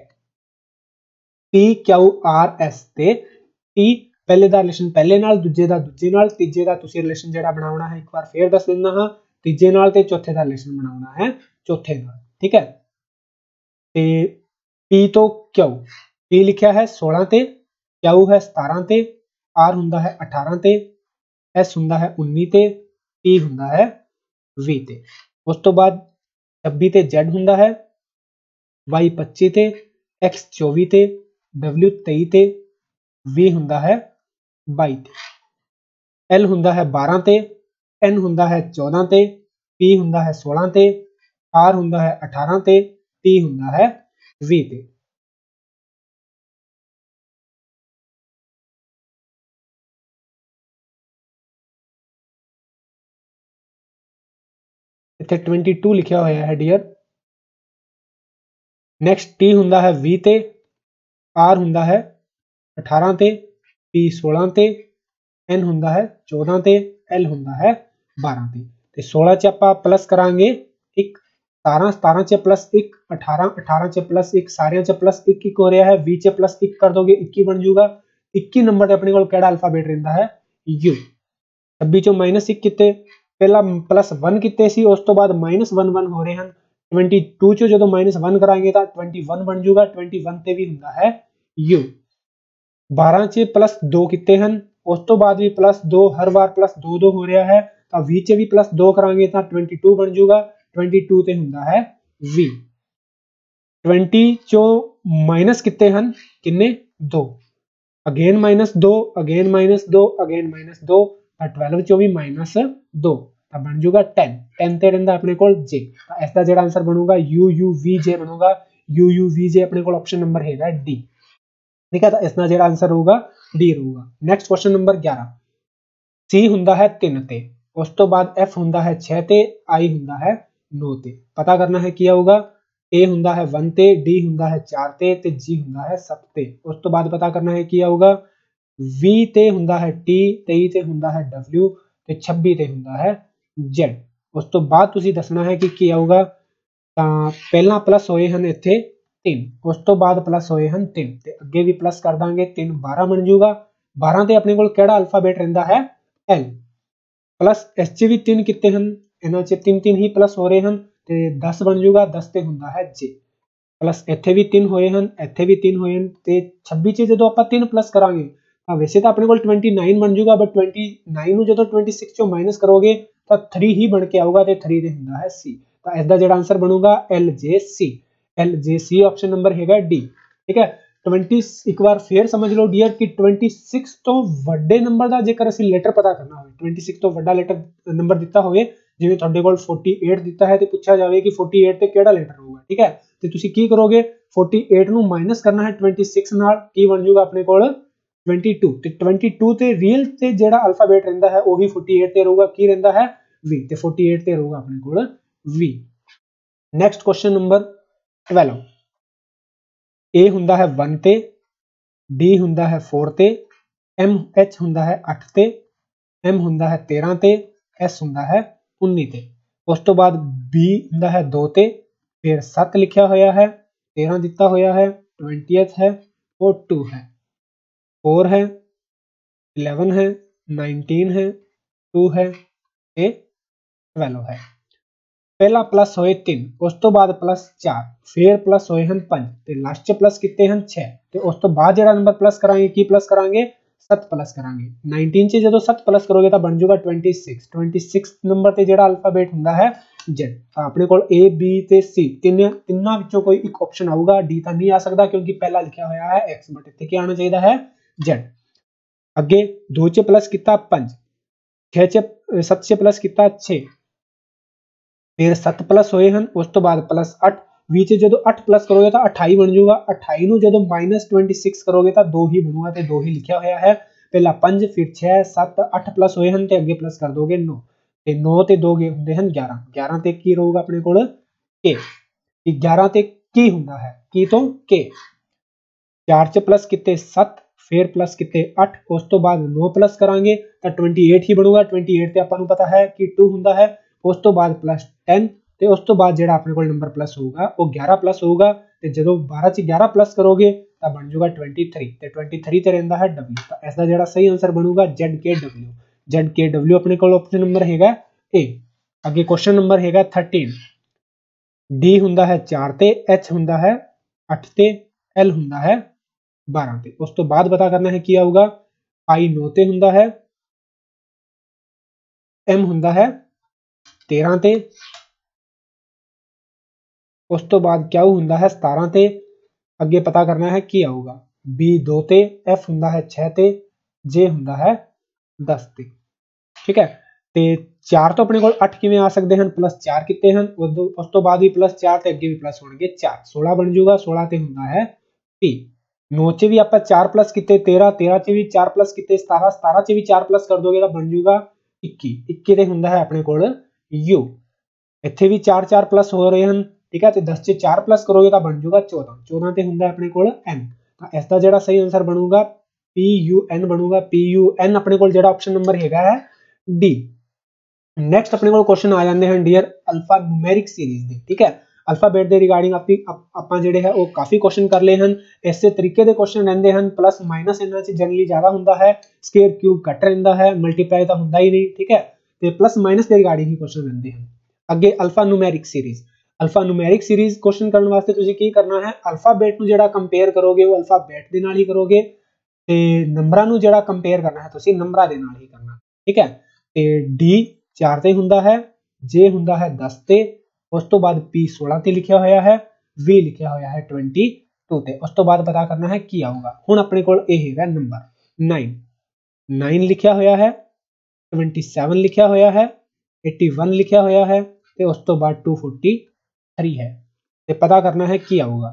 TQRS ते T पहले दा रिलेशन पहले नाल, दूजे दा दूजे नाल, तीजे दा तुसी रिलेशन जेड़ा बनाउणा है एक बार फिर दस दिंदा हां, तीजे नाल ते चौथे दा रिलेशन बनाउणा है चौथे नाल। ठीक है, ते P तो Q, P लिखा है 16 ते, Q है 17 ते, R हुंदा है 18 ते, S हुंदा है 19 ते, T हुंदा है 20 ते। उस तो बाद 26 ते Z हुंदा है, Y 25 ते, X 24 ते, W 23 ते, V हुंदा है 22 ते, L हुंदा है 12 ते, N हुंदा है 14 ते, P हुंदा है 16 ते, R हुंदा है 18 ते, T हुंदा है 20 ते। इत्थे 22 लिखा होया है डियर। नेक्स्ट T हुंदा है 20 ते, R हुंदा है 18 ते, P 16 ते, N हुंदा है 14 ते, L हुंदा है 12 ते। ते 16 च आपां प्लस करांगे 1, 17, 17 च प्लस 1, 18, 18 च प्लस 1, सारियां च प्लस 1 1 हो रहा है। 20 च प्लस 1 कर दोगे 21 बन जाऊगा। 21 नंबर ते अपने कोल केड़ा अल्फाबेट रहिंदा है U। 26 चों माइनस 1 किते, पहला प्लस 1 किते सी, उस तो बाद माइनस 1 1 हो रहे हैं। 22 चों जदों माइनस 1 करांगे तां 21 बन जाऊगा। 21 ते भी हुंदा है U। 12 च प्लस 2 किते हैं, उस तो बाद भी प्लस 2, हर बार प्लस 2 2 हो रहा है, तो 20 च भी प्लस 2 करांगे तो 22 बन जाऊगा। 22 ते हुंदा है V। 20 चो माइनस किते हैं किन्ने 2, again minus 2, again minus 2, again minus 2, 12 चो भी माइनस 2 तो बन जाऊगा 10। 10 ते रहिंदा अपने कोल J, तो इसका जेड़ा आंसर बनूगा UUVJ बनूगा। UUVJ अपने कोल ऑप्शन नंबर हैगा D। ठीक है, तो इसका जेड़ा आंसर होगा D रहूगा। Next question number 11। C हुंदा है 3 ते, उस तो बाद F हुंदा है 6 ते, I हुंदा है 9 ते। पता करना है क्या होगा। A हुंदा है 1 ते, D हुंदा है 4 ते G हुंदा है 7 ते। उस तो बाद पता करना है क्या होगा। V ते हुंदा है T, 23 ते हुंदा है W ते 26 ते हुंदा है Z। उस तो बाद तुसी दसना है कि क्या होगा। ਤਾਂ ਪਹਿਲਾਂ प्लस होए हैं इत्थे 3, उस तो बाद प्लस होए हैं 3 ते अगे भी प्लस कर दांगे 3 12 बन जाऊगा। 12 ते अपने कोल केड़ा अल्फाबेट रहिंदा है L। प्लस इस च भी 3 किते हैं, इन्हां च 3 3 ही प्लस हो रहे हैं, ਤੇ 10 ਬਣ ਜਾਊਗਾ 10 ਤੇ ਹੁੰਦਾ ਹੈ j प्लस ਇੱਥੇ ਵੀ 3 ਹੋਏ ਹਨ ਇੱਥੇ ਵੀ 3 ਹੋਏ ਹਨ ਤੇ 26 ਚ ਜਦੋਂ ਆਪਾਂ 3 ਪਲੱਸ ਕਰਾਂਗੇ ਤਾਂ ਵੈਸੇ ਤਾਂ ਆਪਣੇ ਕੋਲ 29 ਬਣ ਜਾਊਗਾ ਬਟ 29 ਨੂੰ ਜਦੋਂ 26 ਚੋਂ ਮਾਈਨਸ ਕਰੋਗੇ ਤਾਂ 3 ਹੀ ਬਣ ਕੇ ਆਊਗਾ ਤੇ 3 ਤੇ ਹੁੰਦਾ ਹੈ c ਤਾਂ ਇਸ ਦਾ ਜਿਹੜਾ ਆਨਸਰ ਬਣੂਗਾ LJC ਆਪਸ਼ਨ ਨੰਬਰ ਹੈਗਾ D ਠੀਕ ਹੈ 20 ਇੱਕ ਵਾਰ ਫੇਰ ਸਮਝ ਲਓ ਡੀਅਰ ਕਿ 26 ਤੋਂ ਵੱਡੇ ਨੰਬਰ ਦਾ ਜੇਕਰ ਅਸੀਂ ਲੈਟਰ ਪਤਾ ਕਰਨਾ ਹੋਵੇ 26 ਤੋਂ ਵੱਡਾ ਲੈਟਰ ਨੰਬਰ ਦਿੱਤਾ ਹੋਵੇ ਜਿਵੇਂ ਤੁਹਾਡੇ ਕੋਲ 48 ਦਿੱਤਾ ਹੈ ਤੇ ਪੁੱਛਿਆ ਜਾਵੇ ਕਿ 48 ਤੇ ਕਿਹੜਾ ਲੈਟਰ ਹੋਊਗਾ ਠੀਕ ਹੈ ਤੇ ਤੁਸੀਂ ਕੀ ਕਰੋਗੇ 48 ਨੂੰ ਮਾਈਨਸ ਕਰਨਾ ਹੈ 26 ਨਾਲ ਕੀ ਬਣ ਜਾਊਗਾ ਆਪਣੇ ਕੋਲ 22 ਤੇ 22 ਤੇ ਰੀਅਲ ਤੇ ਜਿਹੜਾ ਅਲਫਾਬੇਟ ਰਹਿੰਦਾ ਹੈ ਉਹੀ 48 ਤੇ ਰਹੂਗਾ ਕੀ ਰਹਿੰਦਾ ਹੈ V ਤੇ 48 ਤੇ ਰਹੂਗਾ ਆਪਣੇ ਕੋਲ V next question number 12 A ਹੁੰਦਾ ਹੈ 1 ਤੇ D ਹੁੰਦਾ ਹੈ 4 ਤੇ H ਹੁੰਦਾ ਹੈ 8 ਤੇ M ਹੁੰਦਾ ਹੈ 13 ਤੇ S ਹੁੰਦਾ ਹੈ 19 ਤੇ ਉਸ ਤੋਂ ਬਾਅਦ B ਹੁੰਦਾ ਹੈ 2 ਤੇ ਫਿਰ 7 ਲਿਖਿਆ ਹੋਇਆ ਹੈ 13 ਦਿੱਤਾ ਹੋਇਆ ਹੈ 20th है और 2 है 4 है 11 है 19 है 2 है ਤੇ 12 ਹੈ ਪਹਿਲਾ ਪਲੱਸ ਹੋਏ 3 ਉਸ ਤੋਂ ਬਾਅਦ ਪਲੱਸ 4 ਫਿਰ ਪਲੱਸ ਹੋਏ ਹਨ 5 ਤੇ ਲਾਸਟ ਚ ਪਲੱਸ ਕੀਤੇ ਹਨ 6 ਤੇ ਉਸ ਤੋਂ ਬਾਅਦ ਜਿਹੜਾ ਨੰਬਰ ਪਲੱਸ ਕਰਾਂਗੇ ਕੀ ਪਲੱਸ ਕਰਾਂਗੇ 7 ਪਲੱਸ ਕਰਾਂਗੇ 19 ਚ ਜਦੋਂ 7 ਪਲੱਸ ਕਰੋਗੇ ਤਾਂ ਬਣ ਜਾਊਗਾ 26 ਨੰਬਰ ਤੇ ਜਿਹੜਾ ਅਲਫਾਬੇਟ ਹੁੰਦਾ ਹੈ Z ਤਾਂ ਆਪਣੇ ਕੋਲ A B ਤੇ C ਤਿੰਨਾਂ ਵਿੱਚੋਂ ਕੋਈ ਇੱਕ ਆਪਸ਼ਨ ਆਊਗਾ D ਤਾਂ ਨਹੀਂ ਆ ਸਕਦਾ ਕਿਉਂਕਿ ਪਹਿਲਾ ਲਿਖਿਆ ਹੋਇਆ ਹੈ X ਬਟ ਇੱਥੇ ਕੀ ਆਉਣਾ ਚਾਹੀਦਾ ਹੈ Z ਅੱਗੇ 2 ਚ ਪਲੱਸ ਕੀਤਾ 5 6 ਚ 7 ਚ ਪਲੱਸ ਕੀਤਾ 6 फिर 7 प्लस होए हैं उस तो बाद प्लस 8 बीच जो 8 प्लस करोगे तो 28 बन जाऊगा 28 नु जो माइनस 26 करोगे तो 2 ही बनूगा तो 2 ही लिखा होया है पहला 5 फिर 6 7 8 प्लस होए हैं ते अगे प्लस कर दोगे 9 ते 9 ते 2 होंदे हैं 11 11 ते की रहूगा अपने कोल k 11 ते की हुंदा है की तो k 4 च प्लस किते 7 फिर प्लस किते 8 उस तो बाद 9 प्लस करांगे तो 28 ही बनूगा 28 ते आपां नूं पता है कि 2 हुंदा है उस तो बाद प्लस 10 ਤੇ ਉਸ ਤੋਂ ਬਾਅਦ ਜਿਹੜਾ ਆਪਣੇ ਕੋਲ ਨੰਬਰ ਪਲੱਸ ਹੋਊਗਾ ਉਹ 11 ਪਲੱਸ ਹੋਊਗਾ ਤੇ ਜਦੋਂ 12 ਚ 11 ਪਲੱਸ ਕਰੋਗੇ ਤਾਂ ਬਣ ਜਾਊਗਾ 23 ਤੇ 23 ਤੇ ਰਹਿੰਦਾ ਹੈ W ਤਾਂ ਇਸ ਦਾ ਜਿਹੜਾ ਸਹੀ ਆਨਸਰ ਬਣੂਗਾ ZKW ਆਪਣੇ ਕੋਲ ਆਪਸ਼ਨ ਨੰਬਰ ਹੈਗਾ A ਅੱਗੇ ਕੁਐਸਚਨ ਨੰਬਰ ਹੈਗਾ 13 D ਹੁੰਦਾ ਹੈ 4 ਤੇ H ਹੁੰਦਾ ਹੈ 8 ਤੇ L ਹੁੰਦਾ ਹੈ 12 ਤੇ ਉਸ ਤੋਂ ਬਾਅਦ ਪਤਾ ਕਰਨਾ ਹੈ ਕੀ ਆਊਗਾ I 9 ਤੇ ਹੁੰਦਾ ਹੈ M ਹੁੰਦਾ ਹੈ 13 ਤੇ ਉਸ ਤੋਂ ਬਾਅਦ ਕਿਆ ਹੁੰਦਾ ਹੈ 17 ਤੇ ਅੱਗੇ ਪਤਾ ਕਰਨਾ ਹੈ ਕੀ ਆਊਗਾ B 2 ਤੇ F ਹੁੰਦਾ ਹੈ 6 ਤੇ J ਹੁੰਦਾ ਹੈ 10 ਤੇ ਠੀਕ ਹੈ ਤੇ 4 ਤੋਂ ਆਪਣੇ ਕੋਲ 8 ਕਿਵੇਂ ਆ ਸਕਦੇ ਹਨ ਪਲੱਸ 4 ਕਿਤੇ ਹਨ ਉਸ ਤੋਂ ਬਾਅਦ ਵੀ ਪਲੱਸ 4 ਤੇ ਅੱਗੇ ਵੀ ਪਲੱਸ ਹੋਣਗੇ 4 16 ਬਣ ਜਾਊਗਾ 16 ਤੇ ਹੁੰਦਾ ਹੈ P 9 ਚ ਵੀ ਆਪਾਂ 4 ਪਲੱਸ ਕੀਤੇ 13 13 ਚ ਵੀ 4 ਪਲੱਸ ਕੀਤੇ 17 17 ਚ ਵੀ 4 ਪਲੱਸ ਕਰ ਦੋਗੇ ਤਾਂ ਬਣ ਜਾਊਗਾ 21 ਤੇ ਹੁੰਦਾ ਹੈ ਆਪਣੇ ਕੋਲ U ਇੱਥੇ ਵੀ 4 4 ਪਲੱਸ ਹੋ ਰਹੇ ਹਨ ਠੀਕ ਹੈ ਤੇ 10 ਚ 4 ਪਲੱਸ ਕਰੋਗੇ ਤਾਂ ਬਣ ਜਾਊਗਾ 14 ਤੇ ਹੁੰਦਾ ਆਪਣੇ ਕੋਲ N ਤਾਂ ਇਸ ਦਾ ਜਿਹੜਾ ਸਹੀ ਆਨਸਰ ਬਣੂਗਾ PUN ਬਣੂਗਾ PUN ਆਪਣੇ ਕੋਲ ਜਿਹੜਾ ਆਪਸ਼ਨ ਨੰਬਰ ਹੈਗਾ ਹੈ D ਨੈਕਸਟ ਆਪਣੇ ਕੋਲ ਕੁਐਸਚਨ ਆ ਜਾਂਦੇ ਹਨ ਡੀਅਰ ਅਲਫਾ ਨੂਮੈਰਿਕ ਸੀਰੀਜ਼ ਦੇ ਠੀਕ ਹੈ ਅਲਫਾਬੇਟ ਦੇ ਰਿਗਾਰਡਿੰਗ ਆਪਾਂ ਜਿਹੜੇ ਹੈ ਉਹ ਕਾਫੀ ਕੁਐਸਚਨ ਕਰ ਲਏ ਹਨ ਇਸੇ ਤਰੀਕੇ ਦੇ ਕੁਐਸਚਨ ਰਹਿੰਦੇ ਹਨ ਪਲੱਸ ਮਾਈਨਸ ਇਹਨਾਂ ਚ ਜਨਰਲੀ ਜ਼ਿਆਦਾ ਹੁੰਦਾ ਹੈ ਸਕੁਅਰ ਕਿਊਬ ਘੱਟ ਰਹਿੰਦਾ ਹੈ ਮਲਟੀਪਲਾਈ ਤਾਂ ਹੁੰਦਾ ਹੀ ਨਹੀਂ ਠੀਕ ਹੈ ਤੇ ਪਲੱਸ ਮਾਈਨਸ ਦੇ ਰਿਗਾਰਡਿੰਗ ਹੀ ਕੁਐਸਚਨ ਰਹਿੰਦੇ ਹਨ ਅੱਗੇ ਅਲਫਾ ਨੂਮੈਰਿਕ ਸੀਰੀਜ਼ ਕੁਐਸਚਨ ਕਰਨ ਵਾਸਤੇ ਤੁਸੀਂ ਕੀ ਕਰਨਾ ਹੈ ਅਲਫਾਬੇਟ ਨੂੰ ਜਿਹੜਾ ਕੰਪੇਅਰ ਕਰੋਗੇ ਉਹ ਅਲਫਾਬੇਟ ਦੇ ਨਾਲ ਹੀ ਕਰੋਗੇ ਤੇ ਨੰਬਰਾਂ ਨੂੰ ਜਿਹੜਾ ਕੰਪੇਅਰ ਕਰਨਾ ਹੈ ਤੁਸੀਂ ਨੰਬਰਾਂ ਦੇ ਨਾਲ ਹੀ ਕਰਨਾ ਠੀਕ ਹੈ ਤੇ D 4 ਤੇ ਹੁੰਦਾ ਹੈ J ਹੁੰਦਾ ਹੈ 10 ਤੇ ਉਸ ਤੋਂ ਬਾਅਦ P 16 ਤੇ ਲਿਖਿਆ ਹੋਇਆ ਹੈ V ਲਿਖਿਆ ਹੋਇਆ ਹੈ 22 ਤੇ ਉਸ ਤੋਂ ਬਾਅਦ ਪਤਾ ਕਰਨਾ ਹੈ ਕੀ ਆਊਗਾ ਹੁਣ ਆਪਣੇ ਕੋਲ ਇਹ ਹੈਗਾ ਨੰਬਰ 9 ਲਿਖਿਆ ਹੋਇਆ ਹੈ 27 ਲਿਖਿਆ ਹੋਇਆ ਹੈ 81 ਲਿਖਿਆ ਹੋਇਆ ਹੈ ਤੇ ਉਸ ਤੋਂ ਬਾਅਦ 243 ਹੈ ਤੇ ਪਤਾ ਕਰਨਾ ਹੈ ਕੀ ਆਊਗਾ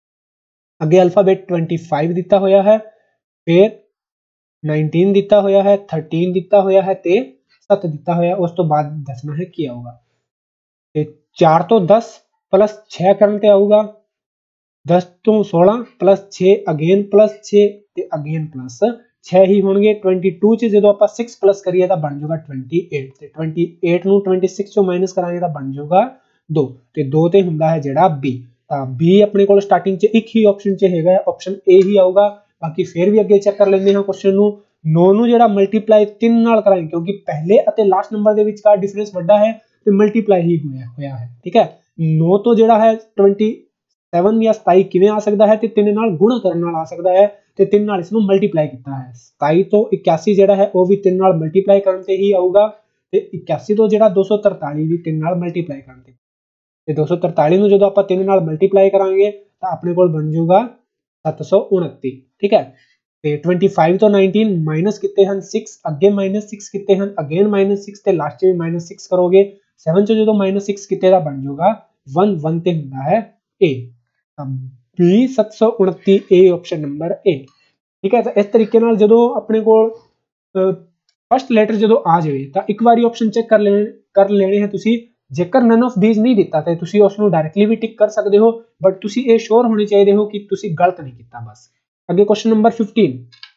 ਅੱਗੇ ਅਲਫਾਬੇਟ 25 ਦਿੱਤਾ ਹੋਇਆ ਹੈ ਫਿਰ 19 ਦਿੱਤਾ ਹੋਇਆ ਹੈ 13 ਦਿੱਤਾ ਹੋਇਆ ਹੈ ਤੇ 7 ਦਿੱਤਾ ਹੋਇਆ ਉਸ ਤੋਂ ਬਾਅਦ ਦੱਸਣਾ ਹੈ ਕੀ ਆਊਗਾ ਤੇ 4 ਤੋਂ 10 प्लस 6 ਕਰਨ ਤੇ ਆਊਗਾ 10 ਤੋਂ 16 प्लस 6 अगेन प्लस 6 ਤੇ अगेन प्लस 6 ਹੀ ਹੋਣਗੇ 22 ਚ ਜਦੋਂ ਆਪਾਂ 6 प्लस ਕਰੀਏ ਤਾਂ ਬਣ ਜਾਊਗਾ 28 ਤੇ 28 ਨੂੰ 26 ਚੋਂ ਮਾਈਨਸ ਕਰਾਂਗੇ ਤਾਂ ਬਣ ਜਾਊਗਾ 2 ਤੇ 2 ਤੇ ਹੁੰਦਾ ਹੈ ਜਿਹੜਾ B ਤਾਂ B ਆਪਣੇ ਕੋਲ ਸਟਾਰਟਿੰਗ ਚ ਇੱਕ ਹੀ ਆਪਸ਼ਨ ਚ ਹੈਗਾ ਆਪਸ਼ਨ A ਹੀ ਆਊਗਾ ਬਾਕੀ ਫਿਰ ਵੀ ਅੱਗੇ ਚੈੱਕ ਕਰ ਲੈਂਦੇ ਹਾਂ ਕੁਐਸਚਨ ਨੂੰ 9 ਨੂੰ ਜਿਹੜਾ ਮਲਟੀਪਲਾਈ 3 ਨਾਲ ਕਰਾਂਗੇ ਕਿਉਂਕਿ ਪਹਿਲੇ ਅਤੇ ਲਾਸਟ ਨੰਬਰ ਦੇ ਵਿਚਕਾਰ ਡਿਫਰੈਂਸ ਵੱਡਾ ਹੈ ਤੇ ਮਲਟੀਪਲਾਈ ਹੀ ਹੋਇਆ ਹੈ ਠੀਕ ਹੈ 9 ਤੋਂ ਜਿਹੜਾ ਹੈ 27 ਜਾਂ 27 ਕਿਵੇਂ ਆ ਸਕਦਾ ਹੈ, ਤੇ 3 ਨਾਲ ਗੁਣਾ ਕਰਨ ਨਾਲ ਆ ਸਕਦਾ ਹੈ, ਤੇ 3 ਨਾਲ ਇਸ ਨੂੰ ਮਲਟੀਪਲਾਈ ਕੀਤਾ ਹੈ। 27 ਤੋਂ 81 ਜਿਹੜਾ ਹੈ ਉਹ ਵੀ 3 ਨਾਲ ਮਲਟੀਪਲਾਈ ਕਰਨ ਤੇ ਹੀ ਆਊਗਾ, ਤੇ 81 ਤੋਂ ਜਿਹੜਾ 243 ਵੀ 3 ਨਾਲ ਮਲਟੀਪਲਾਈ ਕਰਨ ਤੇ 243 ਨੂੰ ਜਦੋਂ ਆਪਾਂ 3 ਨਾਲ ਮਲਟੀਪਲਾਈ ਕਰਾਂਗੇ ਤਾਂ ਆਪਣੇ ਕੋਲ ਬਣ ਜਾਊਗਾ 729। ਠੀਕ ਹੈ, ਤੇ 25 ਤੋਂ 19 ਮਾਈਨਸ ਕਿਤੇ ਹਨ 6, ਅੱਗੇ ਮਾਈਨਸ 6 ਕਿਤੇ ਹਨ, ਅਗੇਨ ਮਾਈਨਸ 6 ਤੇ ਲਾਸਟ ਵਿੱਚ ਮਾਈਨਸ 6 ਕਰੋਗੇ। 7 ਚੋਂ ਜਦੋਂ ਮਾਈਨਸ 6 ਕਿਤੇ ਦਾ ਬਣ ਜਾਊਗਾ 1 1 ਤੇ ਹੁੰਦਾ ਹੈ A। B 729 A option number A। ਠੀਕ ਹੈ, ਤਾਂ ਇਸ ਤਰੀਕੇ ਨਾਲ ਜਦੋਂ ਆਪਣੇ ਕੋਲ ਫਸਟ ਲੈਟਰ ਜਦੋਂ ਆ ਜਾਵੇ ਤਾਂ ਇੱਕ ਵਾਰੀ ਆਪਸ਼ਨ ਚੈੱਕ ਕਰ ਲੈਣੇ ਹੈ ਤੁਸੀਂ। ਜੇਕਰ ਨਨ ਆਫ ਥੀਸ ਨਹੀਂ ਦਿੱਤਾ ਤੇ ਤੁਸੀਂ ਉਸ ਨੂੰ ਡਾਇਰੈਕਟਲੀ ਵੀ ਟਿਕ ਕਰ ਸਕਦੇ ਹੋ, ਬਟ ਤੁਸੀਂ ਇਹ ਸ਼ੋਰ ਹੋਣੇ ਚਾਹੀਦੇ ਹੋ ਕਿ ਤੁਸੀਂ ਗਲਤ ਨਹੀਂ ਕੀਤਾ ਬਸ। ਅੱਗੇ ਕੁਐਸਚਨ ਨੰਬਰ 15,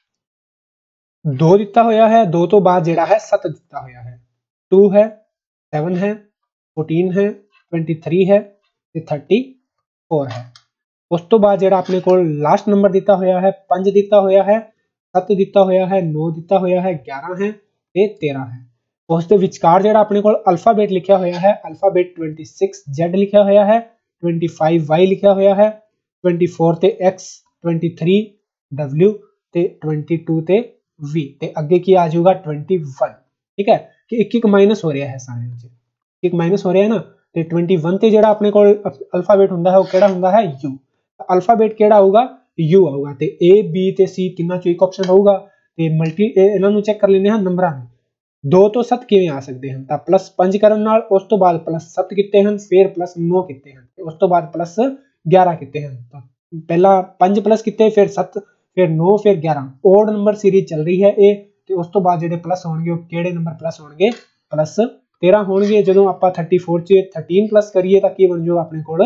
2 ਦਿੱਤਾ ਹੋਇਆ ਹੈ, 2 ਤੋਂ ਬਾਅਦ ਜਿਹੜਾ ਹੈ 7 ਦਿੱਤਾ ਹੋਇਆ ਹੈ, 2 ਹੈ, 7 ਹੈ, 14 ਹੈ, 23 ਹੈ ਤੇ 34 ਹੈ। ਉਸ ਤੋਂ ਬਾਅਦ ਜਿਹੜਾ ਆਪਣੇ ਕੋਲ ਲਾਸਟ ਨੰਬਰ ਦਿੱਤਾ ਹੋਇਆ ਹੈ 5 ਦਿੱਤਾ ਹੋਇਆ ਹੈ, 7 ਦਿੱਤਾ ਹੋਇਆ ਹੈ, 9 ਦਿੱਤਾ ਹੋਇਆ ਹੈ, 11 ਹੈ ਤੇ 13 ਹੈ। ਉਸ ਦੇ ਵਿਚਕਾਰ ਜਿਹੜਾ ਆਪਣੇ ਕੋਲ ਅਲਫਾਬੇਟ ਲਿਖਿਆ ਹੋਇਆ ਹੈ, ਅਲਫਾਬੇਟ 26Z ਲਿਖਿਆ ਹੋਇਆ ਹੈ, 25Y ਲਿਖਿਆ ਹੋਇਆ ਹੈ, 24 ਤੇ X, 23 W ਤੇ 22 ਤੇ V, ਤੇ ਅੱਗੇ ਕੀ ਆ ਜਾਊਗਾ 21। ਠੀਕ ਹੈ, ਕਿ ਇੱਕ ਇੱਕ ਮਾਈਨਸ ਹੋ ਰਿਹਾ ਹੈ ਸਾਰਿਆਂ ਚ, ਇੱਕ ਮਾਈਨਸ ਹੋ ਰਿਹਾ ਹੈ ਨਾ, ਤੇ 21 ਤੇ ਜਿਹੜਾ ਆਪਣੇ ਕੋਲ ਅਲਫਾਬੇਟ ਹੁੰਦਾ ਹੈ ਉਹ ਕਿਹੜਾ ਹੁੰਦਾ ਹੈ U। ਅਲਫਾਬੇਟ ਕਿਹੜਾ ਆਊਗਾ U ਆਊਗਾ, ਤੇ A B ਤੇ C ਤਿੰਨਾਂ ਚੋਂ ਇੱਕ ਆਪਸ਼ਨ ਹੋਊਗਾ। ਤੇ ਇਹਨਾਂ ਨੂੰ ਚੈੱਕ ਕਰ ਲੈਂਦੇ ਹਾਂ ਨੰਬਰਾਂ ਨੂੰ। 2 ਤੋਂ 7 ਕਿਵੇਂ ਆ ਸਕਦੇ ਹਨ, ਤਾਂ +5 ਕਰਨ ਨਾਲ, ਉਸ ਤੋਂ ਬਾਅਦ +7 ਕੀਤੇ ਹਨ, ਫਿਰ +9 ਕੀਤੇ ਹਨ, ਤੇ ਉਸ ਤੋਂ ਬਾਅਦ +11 ਕੀਤੇ ਹਨ। ਤਾਂ ਪਹਿਲਾਂ 5 ਪਲੱਸ ਕੀਤੇ, ਫਿਰ 7, ਫਿਰ 9, ਫਿਰ 11। ਓਡ ਨੰਬਰ ਸੀਰੀਜ਼ ਚੱਲ ਰਹੀ ਹੈ ਇਹ, ਤੇ ਉਸ ਤੋਂ ਬਾਅਦ ਜਿਹੜੇ ਪਲੱਸ ਹੋਣਗੇ ਉਹ ਕਿਹੜੇ ਨੰਬਰ ਪਲੱਸ ਹੋਣਗੇ, +13 ਹੋਣਗੇ। ਜਦੋਂ ਆਪਾਂ 34 ਚ 13 ਪਲੱਸ ਕਰੀਏ ਤਾਂ ਕੀ ਬਣ ਜਾਊਗਾ ਆਪਣੇ ਕੋਲ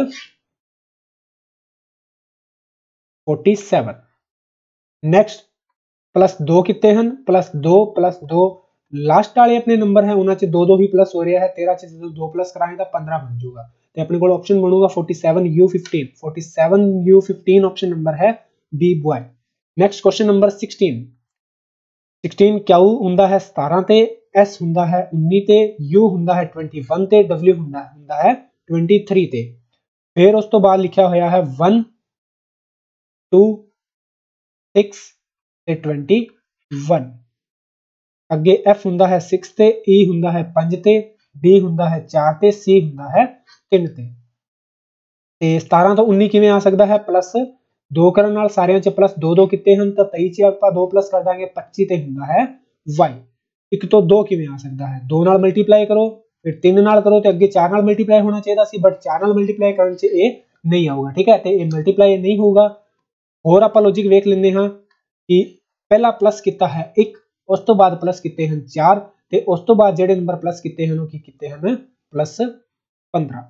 47। ਨੈਕਸਟ +2 ਕਿਤੇ ਹਨ, +2 ਲਾਸਟ ਵਾਲੇ ਆਪਣੇ ਨੰਬਰ ਹੈ ਉਹਨਾਂ ਚ 2 ਹੀ ਪਲੱਸ ਹੋ ਰਿਹਾ ਹੈ। 13 ਚ ਜਦੋਂ 2 ਪਲੱਸ ਕਰਾਂਗੇ ਤਾਂ 15 ਬਣ ਜਾਊਗਾ, ਤੇ ਆਪਣੇ ਕੋਲ ਆਪਸ਼ਨ ਬਣੂਗਾ 47U15। 47U15 ਆਪਸ਼ਨ ਨੰਬਰ ਹੈ B boy. Next question number 16 Q ਹੁੰਦਾ ਹੈ 17 ਤੇ, S ਹੁੰਦਾ ਹੈ 19 ਤੇ, U ਹੁੰਦਾ ਹੈ 21 ਤੇ, W ਹੁੰਦਾ ਹੈ 23 ਤੇ। ਫਿਰ ਉਸ ਤੋਂ ਬਾਅਦ ਲਿਖਿਆ ਹੋਇਆ ਹੈ 1 2 6 ਤੇ 21। ਅੱਗੇ F ਹੁੰਦਾ ਹੈ 6 ਤੇ, E ਹੁੰਦਾ ਹੈ 5 ਤੇ, D ਹੁੰਦਾ ਹੈ 4 ਤੇ, C ਹੁੰਦਾ ਹੈ 3 ਤੇ। ਤੇ 17 ਤੋਂ 19 ਕਿਵੇਂ ਆ ਸਕਦਾ ਹੈ, +2 ਕਰਨ ਨਾਲ ਸਾਰਿਆਂ ਚ +2 ਕੀਤੇ ਹਨ, ਤਾਂ 23 ਚ ਆਪਾਂ 2 ਪਲੱਸ ਕਰ ਦਾਂਗੇ, 25 ਤੇ ਹੁੰਦਾ ਹੈ Y। 1 ਤੋਂ 2 ਕਿਵੇਂ ਆ ਸਕਦਾ ਹੈ, 2 ਨਾਲ ਮਲਟੀਪਲਾਈ ਕਰੋ, ਫਿਰ 3 ਨਾਲ ਕਰੋ, ਤੇ ਅੱਗੇ 4 ਨਾਲ ਮਲਟੀਪਲਾਈ ਹੋਣਾ ਚਾਹੀਦਾ ਸੀ, ਬਟ 4 ਨਾਲ ਮਲਟੀਪਲਾਈ ਕਰਨ ਚ ਇਹ ਨਹੀਂ ਆਊਗਾ। ਠੀਕ ਹੈ, ਤੇ ਇਹ ਮਲਟੀਪਲਾਈ ਨਹੀਂ ਹੋਊਗਾ। ਹੋਰ ਆਪਾਂ ਲੌਜੀਕ ਵੇਖ ਲੈਂਦੇ ਹਾਂ ਕਿ ਪਹਿਲਾ ਪਲੱਸ ਕੀਤਾ ਹੈ 1, ਉਸ ਤੋਂ ਬਾਅਦ ਪਲੱਸ ਕੀਤੇ ਹਨ 4, ਤੇ ਉਸ ਤੋਂ ਬਾਅਦ ਜਿਹੜੇ ਨੰਬਰ ਪਲੱਸ ਕੀਤੇ ਹਨ ਉਹ ਕੀ ਕੀਤੇ ਹਨ, +15।